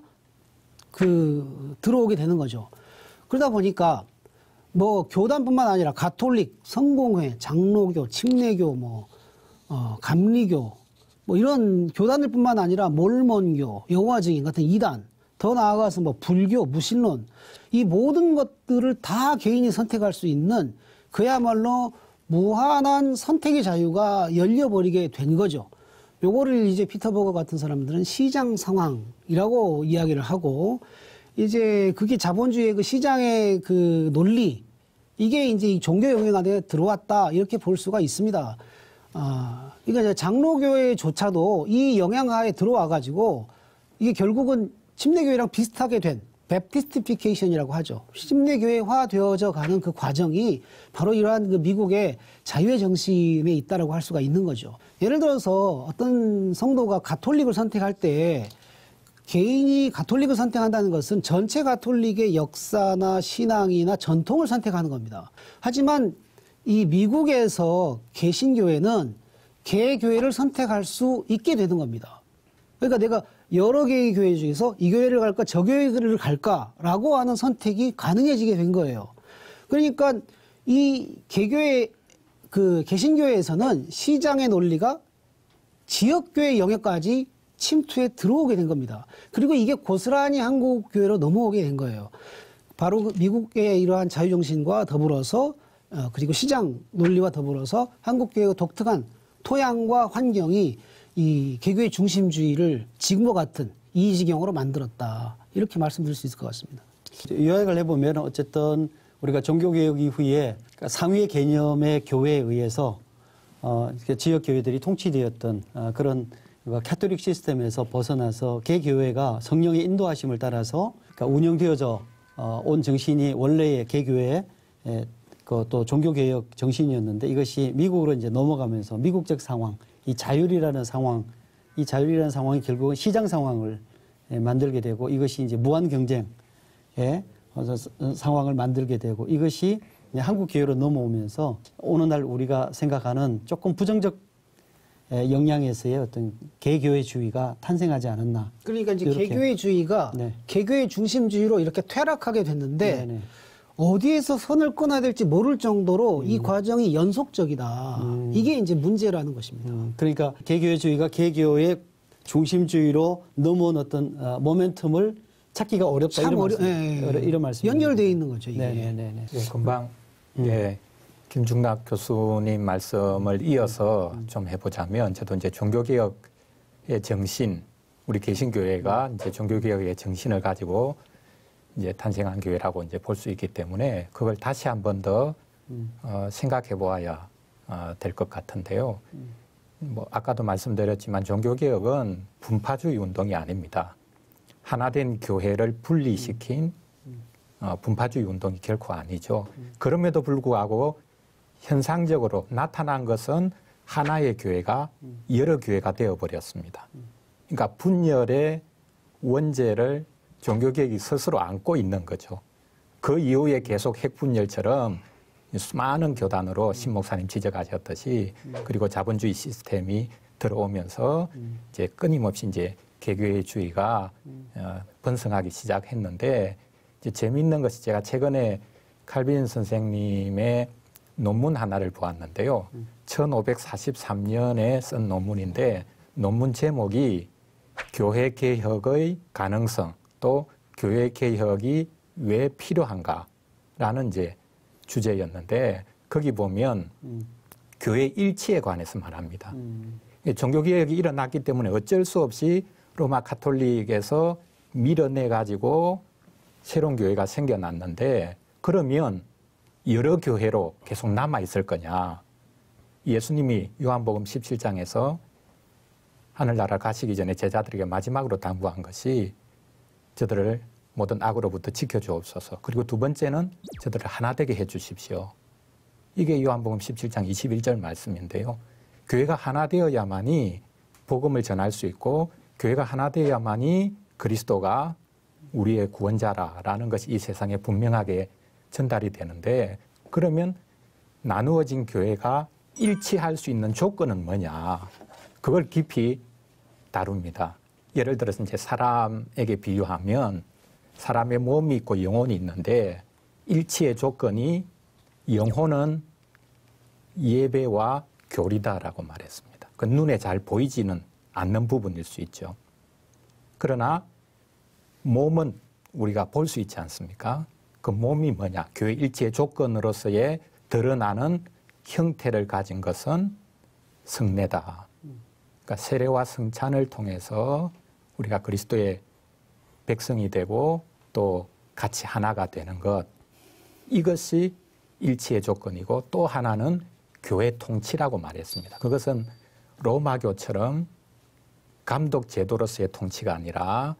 그 들어오게 되는 거죠. 그러다 보니까 뭐 교단뿐만 아니라 가톨릭, 성공회, 장로교, 침례교, 뭐 어, 감리교, 뭐 이런 교단들뿐만 아니라 몰몬교, 여호와 증인 같은 이단, 더 나아가서 뭐 불교, 무신론, 이 모든 것들을 다 개인이 선택할 수 있는 그야말로 무한한 선택의 자유가 열려버리게 된 거죠. 요거를 이제 피터 버거 같은 사람들은 시장 상황이라고 이야기를 하고, 이제 그게 자본주의의 그 시장의 그 논리, 이게 이제 이 종교 영역 안에 들어왔다, 이렇게 볼 수가 있습니다. 아, 그러니까 장로교회조차도 이 영향하에 들어와가지고 이게 결국은 침례교회랑 비슷하게 된 베프티스티피케이션이라고 하죠. 침례교회화 되어져 가는 그 과정이 바로 이러한 그 미국의 자유의 정신에 있다라고 할 수가 있는 거죠. 예를 들어서 어떤 성도가 가톨릭을 선택할 때 개인이 가톨릭을 선택한다는 것은 전체 가톨릭의 역사나 신앙이나 전통을 선택하는 겁니다. 하지만 이 미국에서 개신교회는 개교회를 선택할 수 있게 되는 겁니다. 그러니까 내가 여러 개의 교회 중에서 이 교회를 갈까 저 교회를 갈까라고 하는 선택이 가능해지게 된 거예요. 그러니까 이 개교회 그 개신교회에서는 시장의 논리가 지역교회 영역까지 침투해 들어오게 된 겁니다. 그리고 이게 고스란히 한국 교회로 넘어오게 된 거예요. 바로 미국의 이러한 자유정신과 더불어서 어, 그리고 시장 논리와 더불어서 한국 교회의 독특한 토양과 환경이 이 개교의 중심주의를 지금과 같은 이 지경으로 만들었다, 이렇게 말씀드릴 수 있을 것 같습니다. 요약을 해보면 어쨌든 우리가 종교개혁 이후에 상위의 개념의 교회에 의해서 어, 지역 교회들이 통치되었던 어, 그런 캐톨릭 시스템에서 벗어나서 개교회가 성령의 인도하심을 따라서 그러니까 운영되어져 어, 온 정신이 원래의 개교회의 그 또 종교개혁 정신이었는데, 이것이 미국으로 이제 넘어가면서 미국적 상황, 이 자율이라는 상황, 이 자율이라는 상황이 결국은 시장 상황을 만들게 되고, 이것이 이제 무한 경쟁의 상황을 만들게 되고, 이것이 한국 교회로 넘어오면서 오늘날 우리가 생각하는 조금 부정적 영향에서의 어떤 개교회주의가 탄생하지 않았나. 그러니까 이제 이렇게. 개교회주의가 네. 개교회 중심주의로 이렇게 퇴락하게 됐는데 네네. 어디에서 선을 끊어야 될지 모를 정도로 음. 이 과정이 연속적이다. 음. 이게 이제 문제라는 것입니다. 음, 그러니까 개교회주의가 개교의 중심주의로 넘어온 어떤 어, 모멘텀을 찾기가 어렵다. 참 이런 어려, 말씀, 예, 예. 이런 말씀. 연결되어 있는 거죠, 이게. 네네네. 예, 금방 음. 예, 김중락 교수님 말씀을 이어서 음. 좀 해보자면, 저도 이제 종교개혁의 정신, 우리 개신교회가 이제 종교개혁의 정신을 가지고 이제 탄생한 교회라고 이제 볼 수 있기 때문에 그걸 다시 한 번 더 음. 어, 생각해 보아야 어, 될 것 같은데요. 음. 뭐 아까도 말씀드렸지만 종교개혁은 분파주의 운동이 아닙니다. 하나된 교회를 분리시킨 어, 분파주의 운동이 결코 아니죠. 그럼에도 불구하고 현상적으로 나타난 것은 하나의 교회가 여러 교회가 되어버렸습니다. 그러니까 분열의 원죄를 종교개혁이 스스로 안고 있는 거죠. 그 이후에 계속 핵분열처럼 수많은 교단으로 신 목사님 지적하셨듯이, 그리고 자본주의 시스템이 들어오면서 이제 끊임없이 이제 개교회주의가 어, 번성하기 시작했는데, 이제 재미있는 것이 제가 최근에 칼빈 선생님의 논문 하나를 보았는데요. 천오백사십삼 년에 쓴 논문인데, 논문 제목이 교회 개혁의 가능성, 또 교회 개혁이 왜 필요한가라는 이제 주제였는데, 거기 보면 음. 교회 일치에 관해서 말합니다. 음. 종교개혁이 일어났기 때문에 어쩔 수 없이 로마 가톨릭에서 밀어내가지고 새로운 교회가 생겨났는데, 그러면 여러 교회로 계속 남아있을 거냐. 예수님이 요한복음 십칠 장에서 하늘나라 가시기 전에 제자들에게 마지막으로 당부한 것이 저들을 모든 악으로부터 지켜주옵소서. 그리고 두 번째는 저들을 하나 되게 해주십시오. 이게 요한복음 십칠 장 이십일 절 말씀인데요. 교회가 하나 되어야만이 복음을 전할 수 있고 교회가 하나 되어야만이 그리스도가 우리의 구원자라는 것이 이 세상에 분명하게 전달이 되는데, 그러면 나누어진 교회가 일치할 수 있는 조건은 뭐냐? 그걸 깊이 다룹니다. 예를 들어서 이제 사람에게 비유하면 사람의 몸이 있고 영혼이 있는데 일치의 조건이 영혼은 예배와 교리다라고 말했습니다. 그 눈에 잘 보이지는 않는 부분일 수 있죠. 그러나 몸은 우리가 볼 수 있지 않습니까? 그 몸이 뭐냐? 교회 일치의 조건으로서의 드러나는 형태를 가진 것은 성례다. 그러니까 세례와 성찬을 통해서 우리가 그리스도의 백성이 되고 또 같이 하나가 되는 것, 이것이 일치의 조건이고, 또 하나는 교회 통치라고 말했습니다. 그것은 로마교처럼 감독 제도로서의 통치가 아니라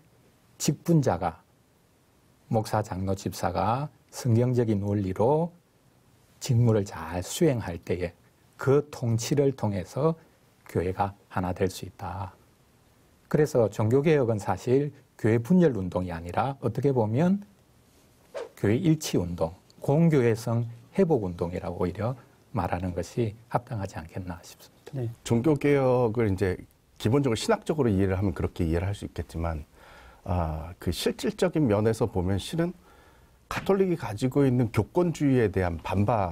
직분자가, 목사, 장로, 집사가 성경적인 원리로 직무를 잘 수행할 때에 그 통치를 통해서 교회가 하나 될 수 있다. 그래서 종교개혁은 사실 교회 분열 운동이 아니라 어떻게 보면 교회 일치 운동, 공교회성 회복 운동이라고 오히려 말하는 것이 합당하지 않겠나 싶습니다. 네. 종교개혁을 이제 기본적으로 신학적으로 이해를 하면 그렇게 이해를 할 수 있겠지만, 아, 그 실질적인 면에서 보면 실은 가톨릭이 가지고 있는 교권주의에 대한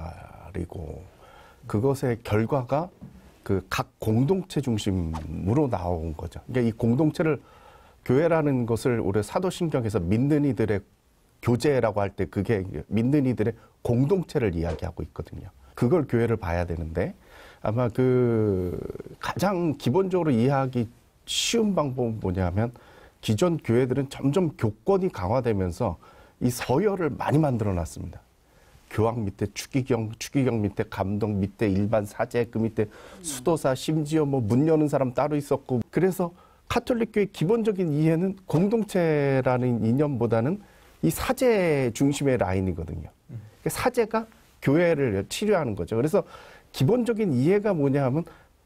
반발이고, 그것의 결과가 그 각 공동체 중심으로 나온 거죠. 그러니까 이 공동체를, 교회라는 것을 우리 사도신경에서 믿는 이들의 교제라고 할 때 그게 믿는 이들의 공동체를 이야기하고 있거든요. 그걸 교회를 봐야 되는데, 아마 그 가장 기본적으로 이해하기 쉬운 방법은 뭐냐면, 기존 교회들은 점점 교권이 강화되면서 이 서열을 많이 만들어 놨습니다. 교황 밑에 추기경, 추기경 밑에 감독 밑에 일반 사제, 그 밑에 수도사, 심지어 뭐 문 여는 사람 따로 있었고, 그래서 카톨릭 교회 기본적인 이해는 공동체라는 이념보다는 이 사제 중심의 라인이거든요. 그러니까 사제가 교회를 치료하는 거죠. 그래서 기본적인 이해가 뭐냐 하면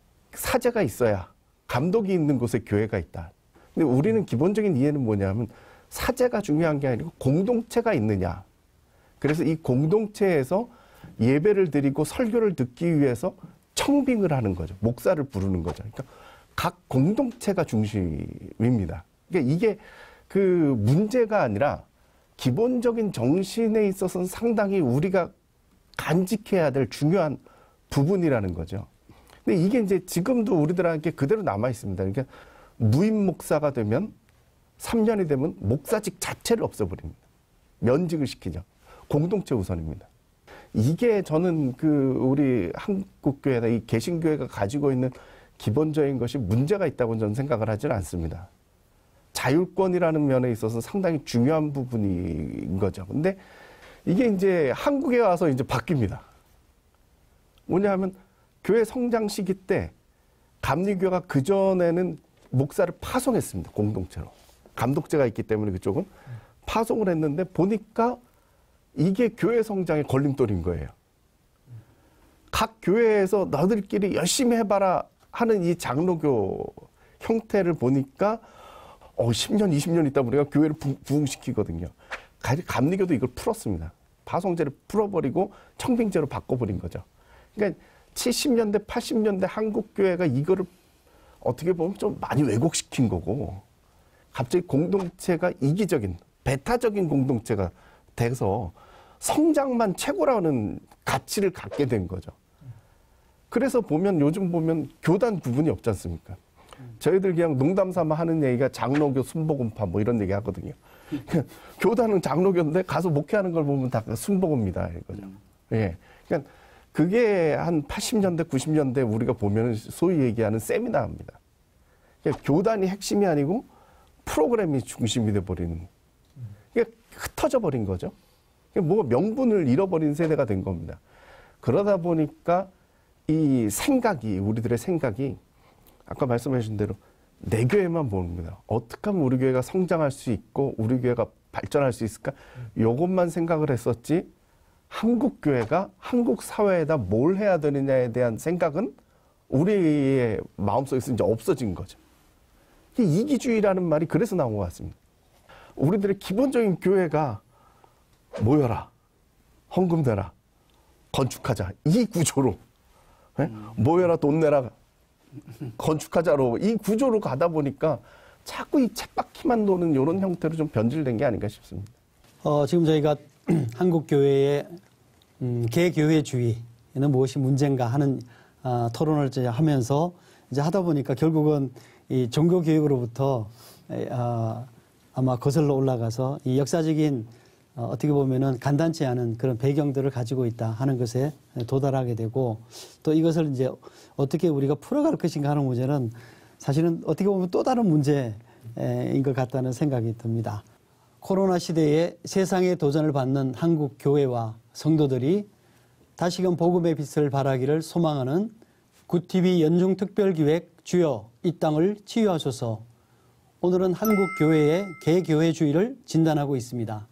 사제가 있어야 감독이 있는 곳에 교회가 있다. 근데 우리는 기본적인 이해는 뭐냐 하면 사제가 중요한 게 아니고 공동체가 있느냐. 그래서 이 공동체에서 예배를 드리고 설교를 듣기 위해서 청빙을 하는 거죠. 목사를 부르는 거죠. 그러니까 각 공동체가 중심입니다. 그러니까 이게 그 문제가 아니라 기본적인 정신에 있어서는 상당히 우리가 간직해야 될 중요한 부분이라는 거죠. 근데 이게 이제 지금도 우리들한테 그대로 남아 있습니다. 그러니까 무임 목사가 되면 삼 년이 되면 목사직 자체를 없애버립니다. 면직을 시키죠. 공동체 우선입니다. 이게 저는 그 우리 한국교회나 이 개신교회가 가지고 있는 기본적인 것이 문제가 있다고 저는 생각을 하지는 않습니다. 자율권이라는 면에 있어서 상당히 중요한 부분인 거죠. 근데 이게 이제 한국에 와서 이제 바뀝니다. 뭐냐 하면 교회 성장 시기 때 감리교가 그전에는 목사를 파송했습니다. 공동체로. 감독제가 있기 때문에 그쪽은 파송을 했는데 보니까 이게 교회 성장의 걸림돌인 거예요. 각 교회에서 너들끼리 열심히 해봐라 하는 이 장로교 형태를 보니까 어, 십 년, 이십 년 있다 우리가 교회를 부, 부흥시키거든요. 감리교도 이걸 풀었습니다. 파송제를 풀어버리고 청빙제로 바꿔버린 거죠. 그러니까 칠십 년대, 팔십 년대 한국교회가 이거를 어떻게 보면 좀 많이 왜곡시킨 거고, 갑자기 공동체가 이기적인, 배타적인 공동체가 돼서 성장만 최고라는 가치를 갖게 된 거죠. 그래서 보면 요즘 보면 교단 구분이 없지 않습니까? 저희들 그냥 농담 삼아 하는 얘기가 장로교 순복음파 뭐 이런 얘기 하거든요. 교단은 장로교인데 가서 목회하는 걸 보면 다 순복음이다 이거죠. 예. 그러니까 그게 한 팔십 년대, 구십 년대 우리가 보면 소위 얘기하는 세미나입니다. 그러니까 교단이 핵심이 아니고 프로그램이 중심이 돼버리는. 그러니까 흩어져 버린 거죠. 그러니까 뭐 명분을 잃어버린 세대가 된 겁니다. 그러다 보니까 이 생각이, 우리들의 생각이 아까 말씀해 주신 대로 내 교회만 봅니다. 어떻게 하면 우리 교회가 성장할 수 있고 우리 교회가 발전할 수 있을까? 요것만 생각을 했었지 한국 교회가 한국 사회에다 뭘 해야 되느냐에 대한 생각은 우리의 마음속에서 이제 없어진 거죠. 이기주의라는 말이 그래서 나온 것 같습니다. 우리들의 기본적인 교회가 모여라, 헌금 내라, 건축하자 이 구조로 네? 모여라 돈 내라 건축하자로 이 구조로 가다 보니까 자꾸 이 쳇바퀴만 도는 이런 형태로 좀 변질된 게 아닌가 싶습니다. 어, 지금 저희가 한국 교회의 음, 개교회주의는 무엇이 문제인가 하는 어, 토론을 이제 하면서 이제 하다 보니까 결국은 이 종교 교육으로부터 에, 어, 아마 거슬러 올라가서 이 역사적인 어, 어떻게 보면은 간단치 않은 그런 배경들을 가지고 있다 하는 것에 도달하게 되고 또 이것을 이제 어떻게 우리가 풀어갈 것인가 하는 문제는 사실은 어떻게 보면 또 다른 문제인 것 같다는 생각이 듭니다. 코로나 시대에 세상의 도전을 받는 한국 교회와 성도들이 다시금 복음의 빛을 발하기를 소망하는 굿티비 연중특별기획 주여 이 땅을 치유하소서. 오늘은 한국 교회의 개교회주의를 진단하고 있습니다.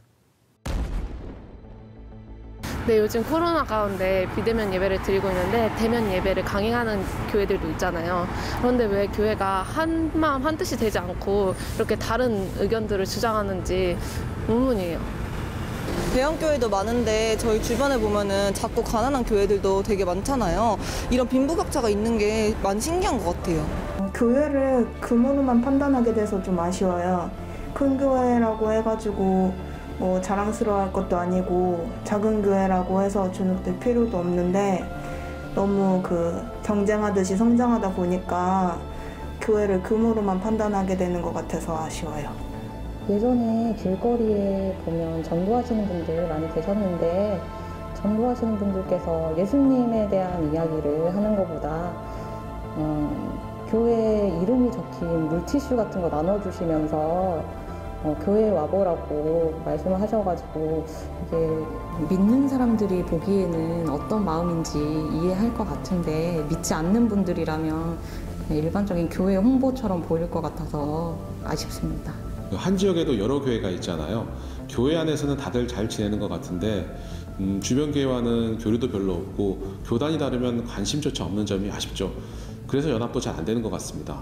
네, 요즘 코로나 가운데 비대면 예배를 드리고 있는데 대면 예배를 강행하는 교회들도 있잖아요. 그런데 왜 교회가 한 마음 한 뜻이 되지 않고 이렇게 다른 의견들을 주장하는지 의문이에요. 대형교회도 많은데 저희 주변에 보면은 작고 가난한 교회들도 되게 많잖아요. 이런 빈부격차가 있는 게 많이 신기한 것 같아요. 교회를 규모로만 판단하게 돼서 좀 아쉬워요. 큰 교회라고 해가지고 뭐 자랑스러워할 것도 아니고 작은 교회라고 해서 주눅들 필요도 없는데 너무 그 경쟁하듯이 성장하다 보니까 교회를 규모로만 판단하게 되는 것 같아서 아쉬워요. 예전에 길거리에 보면 전도하시는 분들 많이 계셨는데 전도하시는 분들께서 예수님에 대한 이야기를 하는 것보다 어, 교회 이름이 적힌 물티슈 같은 거 나눠주시면서 어, 교회에 와보라고 말씀을 하셔가지고 이게 믿는 사람들이 보기에는 어떤 마음인지 이해할 것 같은데 믿지 않는 분들이라면 일반적인 교회 홍보처럼 보일 것 같아서 아쉽습니다. 한 지역에도 여러 교회가 있잖아요. 교회 안에서는 다들 잘 지내는 것 같은데 음, 주변 교회와는 교류도 별로 없고 교단이 다르면 관심조차 없는 점이 아쉽죠. 그래서 연합도 잘 안 되는 것 같습니다.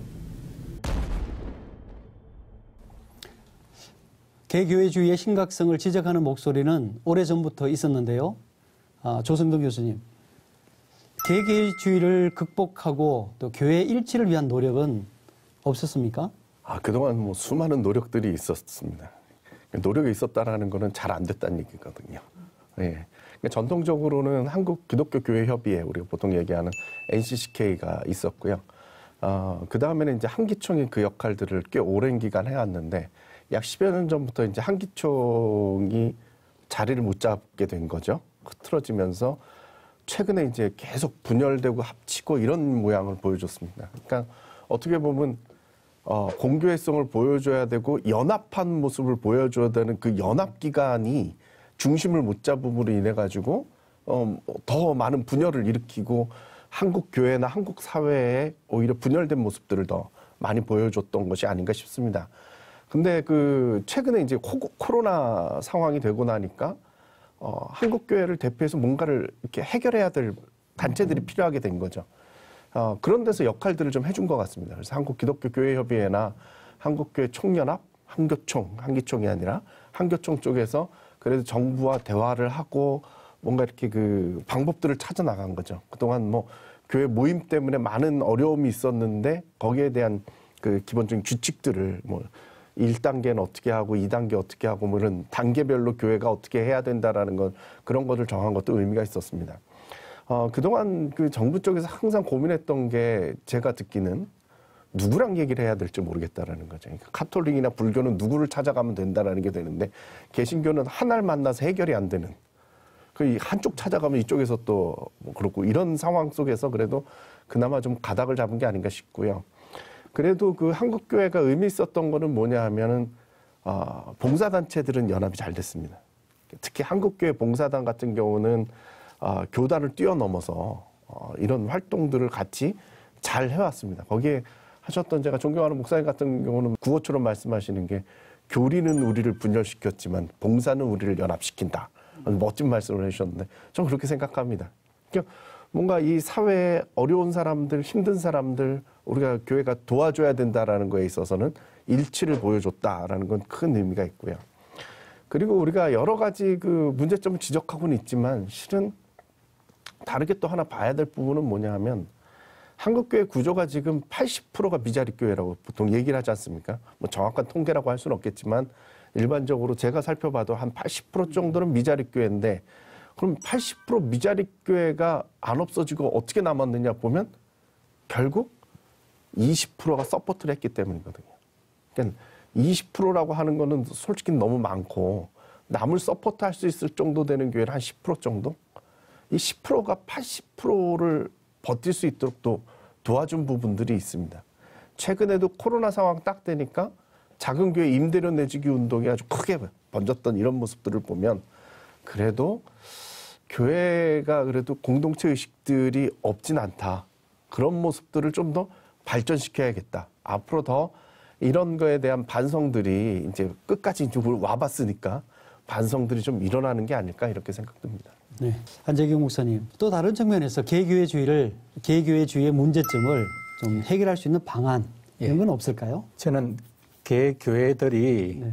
개교회주의의 심각성을 지적하는 목소리는 오래전부터 있었는데요. 아, 조성동 교수님, 개교회주의를 극복하고 또 교회 일치를 위한 노력은 없었습니까? 아, 그동안 뭐 수많은 노력들이 있었습니다. 노력이 있었다라는 거는 잘 안 됐다는 얘기거든요. 예. 그러니까 전통적으로는 한국 기독교 교회 협의회, 우리가 보통 얘기하는 엔씨씨케이가 있었고요. 어, 그 다음에는 이제 한기총이 그 역할들을 꽤 오랜 기간 해왔는데 약 십여 년 전부터 이제 한기총이 자리를 못 잡게 된 거죠. 흐트러지면서 최근에 이제 계속 분열되고 합치고 이런 모양을 보여줬습니다. 그러니까 어떻게 보면 어, 공교회성을 보여줘야 되고 연합한 모습을 보여줘야 되는 그 연합 기간이 중심을 못 잡음으로 인해 가지고 어, 더 많은 분열을 일으키고 한국 교회나 한국 사회에 오히려 분열된 모습들을 더 많이 보여줬던 것이 아닌가 싶습니다. 근데 그 최근에 이제 코로나 상황이 되고 나니까 어, 한국 교회를 대표해서 뭔가를 이렇게 해결해야 될 단체들이 필요하게 된 거죠. 어, 그런 데서 역할들을 좀 해준 것 같습니다. 그래서 한국 기독교 교회 협의회나 한국교회 총연합, 한교총, 한기총이 아니라 한교총 쪽에서 그래도 정부와 대화를 하고 뭔가 이렇게 그 방법들을 찾아 나간 거죠. 그동안 뭐 교회 모임 때문에 많은 어려움이 있었는데 거기에 대한 그 기본적인 규칙들을 뭐 일 단계는 어떻게 하고 이 단계 어떻게 하고 뭐 이런 단계별로 교회가 어떻게 해야 된다라는 것 그런 것을 정한 것도 의미가 있었습니다. 어, 그동안 그 정부 쪽에서 항상 고민했던 게 제가 듣기는 누구랑 얘기를 해야 될지 모르겠다라는 거죠. 그러니까 카톨릭이나 불교는 누구를 찾아가면 된다라는 게 되는데 개신교는 하나를 만나서 해결이 안 되는 그 한쪽 찾아가면 이쪽에서 또 뭐 그렇고 이런 상황 속에서 그래도 그나마 좀 가닥을 잡은 게 아닌가 싶고요. 그래도 그 한국교회가 의미 있었던 거는 뭐냐 하면은 어, 봉사단체들은 연합이 잘 됐습니다. 특히 한국교회 봉사단 같은 경우는 어, 교단을 뛰어넘어서 어, 이런 활동들을 같이 잘 해왔습니다. 거기에 하셨던 제가 존경하는 목사님 같은 경우는 구호처럼 말씀하시는 게 교리는 우리를 분열시켰지만 봉사는 우리를 연합시킨다. 멋진 말씀을 해주셨는데 저는 그렇게 생각합니다. 그러니까 뭔가 이 사회에 어려운 사람들, 힘든 사람들 우리가 교회가 도와줘야 된다라는 거에 있어서는 일치를 보여줬다라는 건 큰 의미가 있고요. 그리고 우리가 여러 가지 그 문제점을 지적하고는 있지만 실은 다르게 또 하나 봐야 될 부분은 뭐냐 하면 한국교회 구조가 지금 팔십 퍼센트가 미자립 교회라고 보통 얘기를 하지 않습니까? 뭐 정확한 통계라고 할 수는 없겠지만 일반적으로 제가 살펴봐도 한 팔십 퍼센트 정도는 미자립 교회인데 그럼 팔십 퍼센트 미자립 교회가 안 없어지고 어떻게 남았느냐 보면 결국 이십 퍼센트가 서포트를 했기 때문이거든요. 그러니까 이십 퍼센트라고 하는 거는 솔직히 너무 많고 남을 서포트할 수 있을 정도 되는 교회는 한 십 퍼센트 정도? 이 십 퍼센트가 팔십 퍼센트를 버틸 수 있도록 또 도와준 부분들이 있습니다. 최근에도 코로나 상황 딱 되니까 작은 교회 임대료 내주기 운동이 아주 크게 번졌던 이런 모습들을 보면 그래도 교회가 그래도 공동체 의식들이 없진 않다. 그런 모습들을 좀 더 발전시켜야겠다. 앞으로 더 이런 거에 대한 반성들이 이제 끝까지 이제 와봤으니까 반성들이 좀 일어나는 게 아닐까 이렇게 생각됩니다. 네, 안재경 목사님. 또 다른 측면에서 개교회주의를 개교회주의의 문제점을 좀 해결할 수 있는 방안 이런 건 없을까요? 저는 개교회들이 네.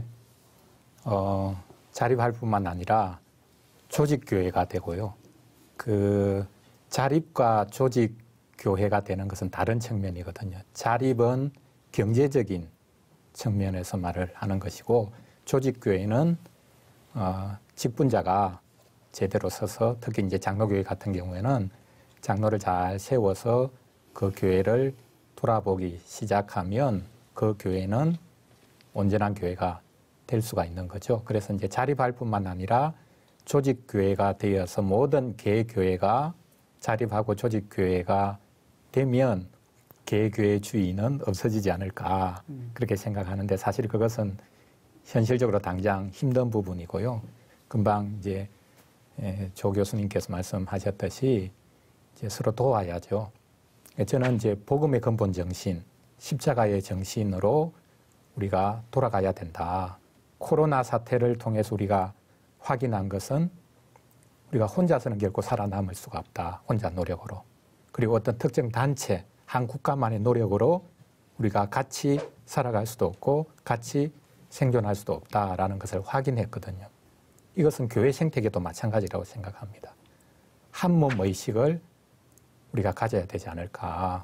어, 자립할 뿐만 아니라 조직교회가 되고요. 그 자립과 조직교회가 되는 것은 다른 측면이거든요. 자립은 경제적인 측면에서 말을 하는 것이고 조직교회는 어, 직분자가 제대로 서서 특히 이제 장로교회 같은 경우에는 장로를 잘 세워서 그 교회를 돌아보기 시작하면 그 교회는 온전한 교회가 될 수가 있는 거죠. 그래서 이제 자립할 뿐만 아니라 조직교회가 되어서 모든 개교회가 자립하고 조직교회가 되면 개교회주의는 없어지지 않을까 그렇게 생각하는데 사실 그것은 현실적으로 당장 힘든 부분이고요. 금방 이제 조 교수님께서 말씀하셨듯이 이제 서로 도와야죠. 저는 이제 복음의 근본 정신, 십자가의 정신으로 우리가 돌아가야 된다. 코로나 사태를 통해서 우리가 확인한 것은 우리가 혼자서는 결코 살아남을 수가 없다. 혼자 노력으로. 그리고 어떤 특정 단체, 한 국가만의 노력으로 우리가 같이 살아갈 수도 없고 같이 생존할 수도 없다라는 것을 확인했거든요. 이것은 교회 생태계도 마찬가지라고 생각합니다. 한 몸 의식을 우리가 가져야 되지 않을까.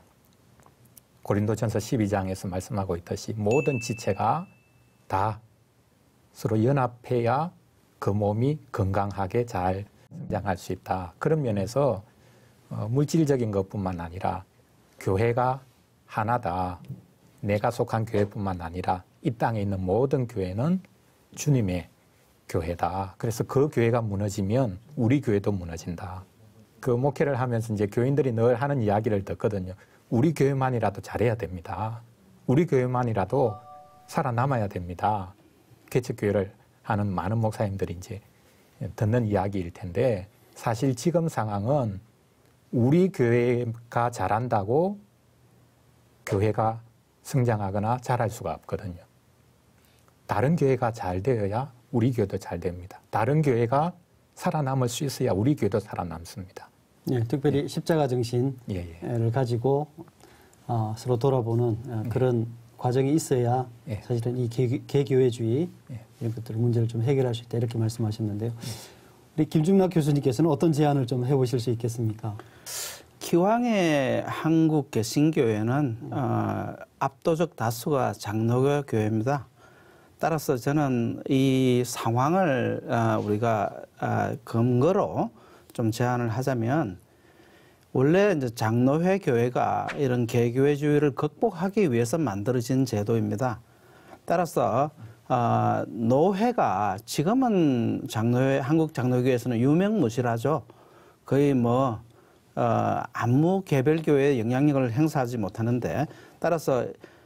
고린도전서 십이 장에서 말씀하고 있듯이 모든 지체가 다 서로 연합해야 그 몸이 건강하게 잘 성장할 수 있다. 그런 면에서 어, 물질적인 것뿐만 아니라 교회가 하나다. 내가 속한 교회뿐만 아니라 이 땅에 있는 모든 교회는 주님의 교회다. 그래서 그 교회가 무너지면 우리 교회도 무너진다. 그 목회를 하면서 이제 교인들이 늘 하는 이야기를 듣거든요. 우리 교회만이라도 잘해야 됩니다. 우리 교회만이라도 살아남아야 됩니다. 개척교회를 하는 많은 목사님들이 이제 듣는 이야기일 텐데 사실 지금 상황은 우리 교회가 잘한다고 교회가 성장하거나 잘할 수가 없거든요. 다른 교회가 잘 되어야 우리 교회도 잘 됩니다. 다른 교회가 살아남을 수 있어야 우리 교회도 살아남습니다. 네, 특별히 예. 십자가 정신을 예, 예. 가지고 어, 서로 돌아보는 어, 그런 과정이 있어야 예. 사실은 이 개, 개교회주의 예. 이런 것들 문제를 좀 해결할 수 있다 이렇게 말씀하셨는데요. 우리 김중락 교수님께서는 어떤 제안을 좀 해보실 수 있겠습니까? 기왕의 한국 개신교회는 어, 압도적 다수가 장로교 교회입니다. 따라서 저는 이 상황을 어, 우리가 어, 근거로 좀 제안을 하자면 원래 이제 장로회 교회가 이런 개교회주의를 극복하기 위해서 만들어진 제도입니다. 따라서 어, 노회가 지금은 장로회 한국 장로교회에서는 유명무실하죠. 거의 뭐 어, 아무 개별교회에 영향력을 행사하지 못하는데 따라서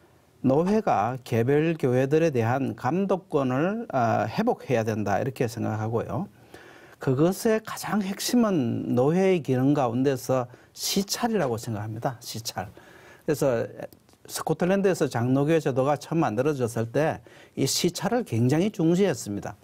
노회가 개별교회들에 대한 감독권을 어, 회복해야 된다 이렇게 생각하고요. 그것의 가장 핵심은 노회의 기능 가운데서 시찰이라고 생각합니다. 시찰. 그래서 스코틀랜드에서 장로교회 제도가 처음 만들어졌을 때 이 시차를 굉장히 중시했습니다.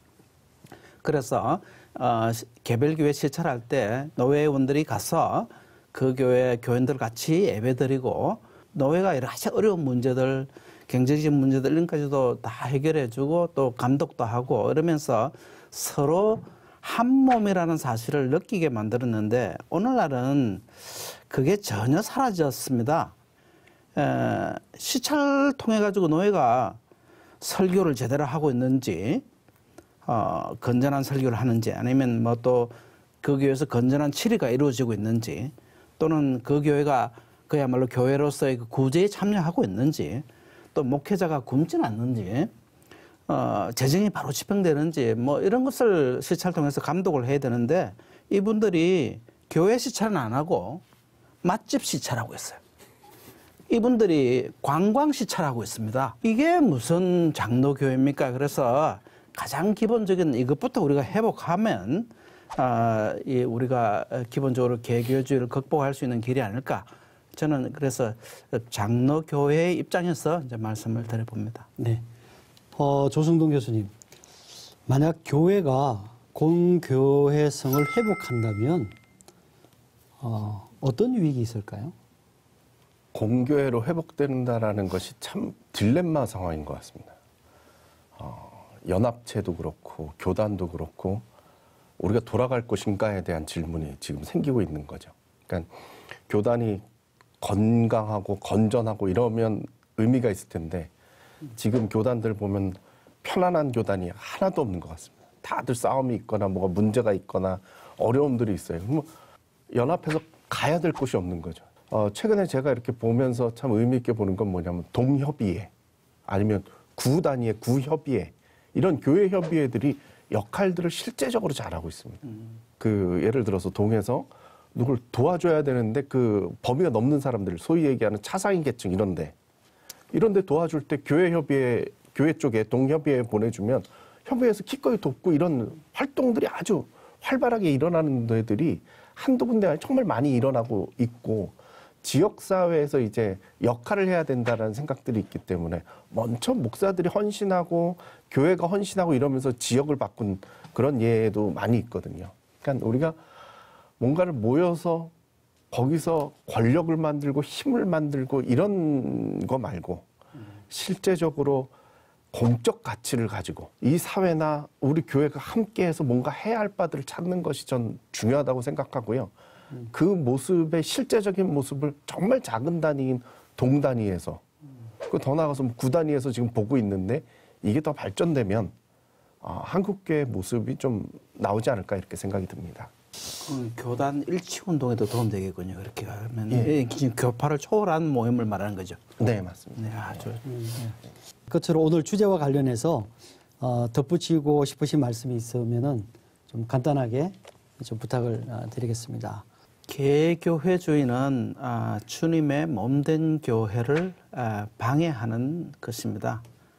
그래서 어, 개별교회 시찰할 때 노회원들이 가서 그 교회 교인들 같이 예배드리고 노회가 여러 가지 어려운 문제들, 경제적인 문제들 이런 까지도 다 해결해주고 또 감독도 하고 이러면서 서로 한 몸이라는 사실을 느끼게 만들었는데 오늘날은 그게 전혀 사라졌습니다. 에, 시찰을 통해 가지고 노회가 설교를 제대로 하고 있는지 어, 건전한 설교를 하는지 아니면 뭐 또 그 교회에서 건전한 치리가 이루어지고 있는지 또는 그 교회가 그야말로 교회로서의 그 구제에 참여하고 있는지 또 목회자가 굶지는 않는지 어, 재정이 바로 집행되는지 뭐 이런 것을 시찰을 통해서 감독을 해야 되는데 이분들이 교회 시찰은 안 하고 맛집 시찰하고 있어요. 이분들이 관광 시찰하고 있습니다. 이게 무슨 장로교회입니까? 그래서 가장 기본적인 이것부터 우리가 회복하면 아, 이 우리가 기본적으로 개교주의를 극복할 수 있는 길이 아닐까. 저는 그래서 장로교회의 입장에서 이제 말씀을 드려봅니다. 네. 어, 조승동 교수님, 만약 교회가 공교회성을 회복한다면 어, 어떤 유익이 있을까요? 공교회로 회복된다라는 것이 참 딜레마 상황인 것 같습니다. 어, 연합체도 그렇고 교단도 그렇고 우리가 돌아갈 것인가에 대한 질문이 지금 생기고 있는 거죠. 그러니까 교단이 건강하고 건전하고 이러면 의미가 있을 텐데 지금 교단들 보면 편안한 교단이 하나도 없는 것 같습니다. 다들 싸움이 있거나 뭐가 문제가 있거나 어려움들이 있어요. 그럼 연합해서 가야 될 곳이 없는 거죠. 어, 최근에 제가 이렇게 보면서 참 의미 있게 보는 건 뭐냐면 동협의회 아니면 구단위의 구협의회 이런 교회 협의회들이 역할들을 실제적으로 잘하고 있습니다. 음. 그 예를 들어서 동에서 누굴 도와줘야 되는데 그 범위가 넘는 사람들 소위 얘기하는 차상위 계층 이런데 이런데 도와줄 때 교회 협의회 교회 쪽에 동협의회에 보내주면 협의회에서 기꺼이 돕고 이런 활동들이 아주 활발하게 일어나는 데들이 한두 군데 정말 많이 일어나고 있고 지역사회에서 이제 역할을 해야 된다는 생각들이 있기 때문에 먼저 목사들이 헌신하고 교회가 헌신하고 이러면서 지역을 바꾼 그런 예도 많이 있거든요. 그러니까 우리가 뭔가를 모여서 거기서 권력을 만들고 힘을 만들고 이런 거 말고 실제적으로 공적 가치를 가지고 이 사회나 우리 교회가 함께해서 뭔가 해야 할 바들을 찾는 것이 전 중요하다고 생각하고요. 그 모습의 실제적인 모습을 정말 작은 단위인 동단위에서 그 더 나아가서 구 단위에서 지금 보고 있는데 이게 더 발전되면 어, 한국교회 모습이 좀 나오지 않을까 이렇게 생각이 듭니다. 음, 교단 일치 운동에도 도움되겠군요. 그렇게 하면 예. 교파를 초월한 모임을 말하는 거죠. 네, 맞습니다. 네, 아주. 음. 그것처럼 오늘 주제와 관련해서 어, 덧붙이고 싶으신 말씀이 있으면은 좀 간단하게 좀 부탁을 어, 드리겠습니다. 개교회주의는 아, 주님의 몸된 교회를 아, 방해하는 것입니다.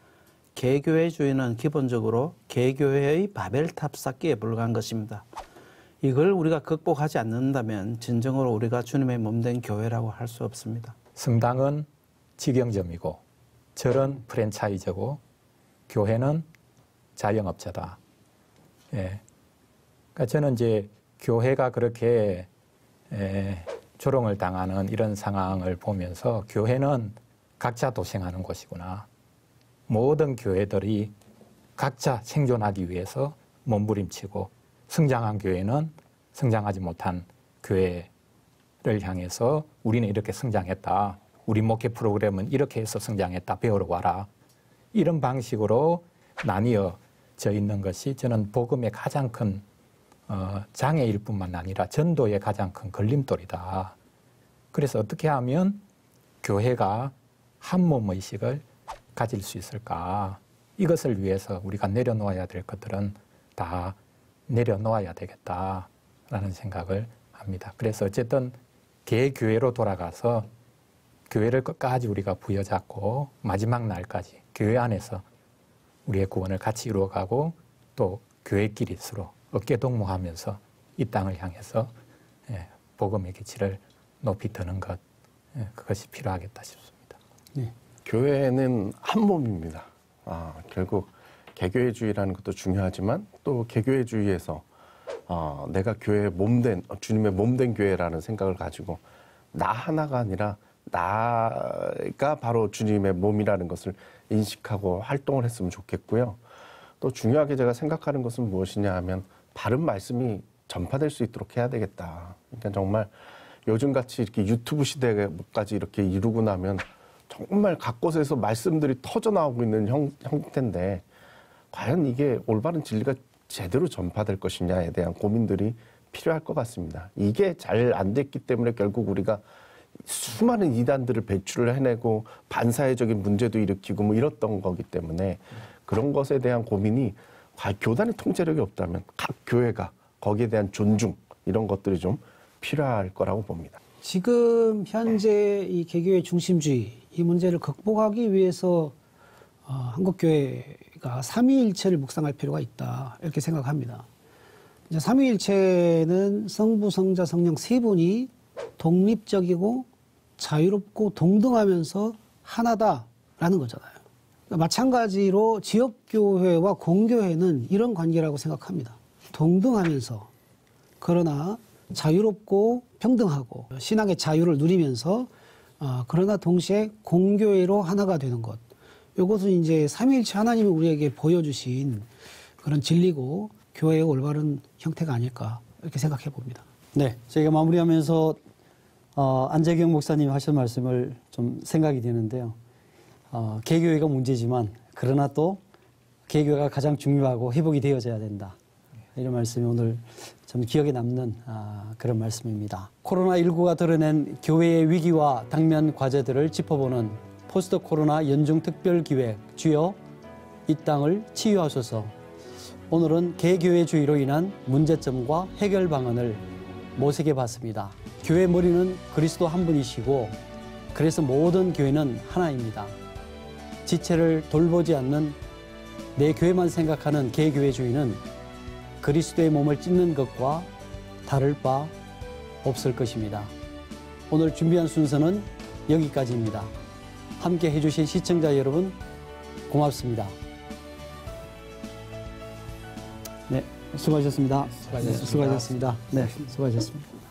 개교회주의는 기본적으로 개교회의 바벨탑 쌓기에 불과한 것입니다. 이걸 우리가 극복하지 않는다면 진정으로 우리가 주님의 몸된 교회라고 할 수 없습니다. 성당은 직영점이고 절은 프랜차이즈고 교회는 자영업자다. 예. 그러니까 저는 이제 교회가 그렇게 에, 조롱을 당하는 이런 상황을 보면서 교회는 각자 도생하는 곳이구나. 모든 교회들이 각자 생존하기 위해서 몸부림치고 성장한 교회는 성장하지 못한 교회를 향해서 우리는 이렇게 성장했다. 우리 목회 프로그램은 이렇게 해서 성장했다. 배우러 와라. 이런 방식으로 나뉘어져 있는 것이 저는 복음의 가장 큰 어, 장애일 뿐만 아니라 전도의 가장 큰 걸림돌이다. 그래서 어떻게 하면 교회가 한 몸 의식을 가질 수 있을까? 이것을 위해서 우리가 내려놓아야 될 것들은 다 내려놓아야 되겠다라는 생각을 합니다. 그래서 어쨌든 개교회로 돌아가서 교회를 끝까지 우리가 부여잡고 마지막 날까지 교회 안에서 우리의 구원을 같이 이루어가고 또 교회끼리 서로 어깨동무하면서 이 땅을 향해서 복음의 기치를 높이 드는 것, 그것이 필요하겠다 싶습니다. 네. 교회는 한 몸입니다. 아, 결국 개교회주의라는 것도 중요하지만 또 개교회주의에서 어, 내가 교회의 몸된 주님의 몸된 교회라는 생각을 가지고 나 하나가 아니라 나가 바로 주님의 몸이라는 것을 인식하고 활동을 했으면 좋겠고요. 또 중요하게 제가 생각하는 것은 무엇이냐 하면 바른 말씀이 전파될 수 있도록 해야 되겠다. 그러니까 정말 요즘같이 이렇게 유튜브 시대까지 이렇게 이루고 나면 정말 각 곳에서 말씀들이 터져 나오고 있는 형, 형태인데 과연 이게 올바른 진리가 제대로 전파될 것이냐에 대한 고민들이 필요할 것 같습니다. 이게 잘 안 됐기 때문에 결국 우리가 수많은 이단들을 배출을 해내고 반사회적인 문제도 일으키고 뭐 이랬던 거기 때문에 그런 것에 대한 고민이 교단의 통제력이 없다면 각 교회가 거기에 대한 존중 이런 것들이 좀 필요할 거라고 봅니다. 지금 현재 이 개교의 중심주의 이 문제를 극복하기 위해서 어, 한국교회가 삼위일체를 묵상할 필요가 있다 이렇게 생각합니다. 이제 삼위일체는 성부, 성자, 성령 세 분이 독립적이고 자유롭고 동등하면서 하나다라는 거잖아요. 그러니까 마찬가지로 지역교회와 공교회는 이런 관계라고 생각합니다. 동등하면서 그러나 자유롭고 평등하고 신앙의 자유를 누리면서 어, 그러나 동시에 공교회로 하나가 되는 것. 이것은 이제 삼위일체 하나님이 우리에게 보여주신 그런 진리고 교회의 올바른 형태가 아닐까 이렇게 생각해 봅니다. 네, 저희가 마무리하면서 어, 안재경 목사님 하신 말씀을 좀 생각이 되는데요. 어, 개교회가 문제지만 그러나 또 개교회가 가장 중요하고 회복이 되어져야 된다. 이런 말씀이 오늘 좀 기억에 남는 아, 그런 말씀입니다. 코로나십구가 드러낸 교회의 위기와 당면 과제들을 짚어보는 포스트 코로나 연중 특별기획 주여 이 땅을 치유하소서. 오늘은 개교회주의로 인한 문제점과 해결 방안을 모색해 봤습니다. 교회 머리는 그리스도 한 분이시고 그래서 모든 교회는 하나입니다. 지체를 돌보지 않는 내 교회만 생각하는 개교회주의는 그리스도의 몸을 찢는 것과 다를 바 없을 것입니다. 오늘 준비한 순서는 여기까지입니다. 함께 해주신 시청자 여러분 고맙습니다. 네, 수고하셨습니다. 수고하셨습니다. 네, 수고하셨습니다.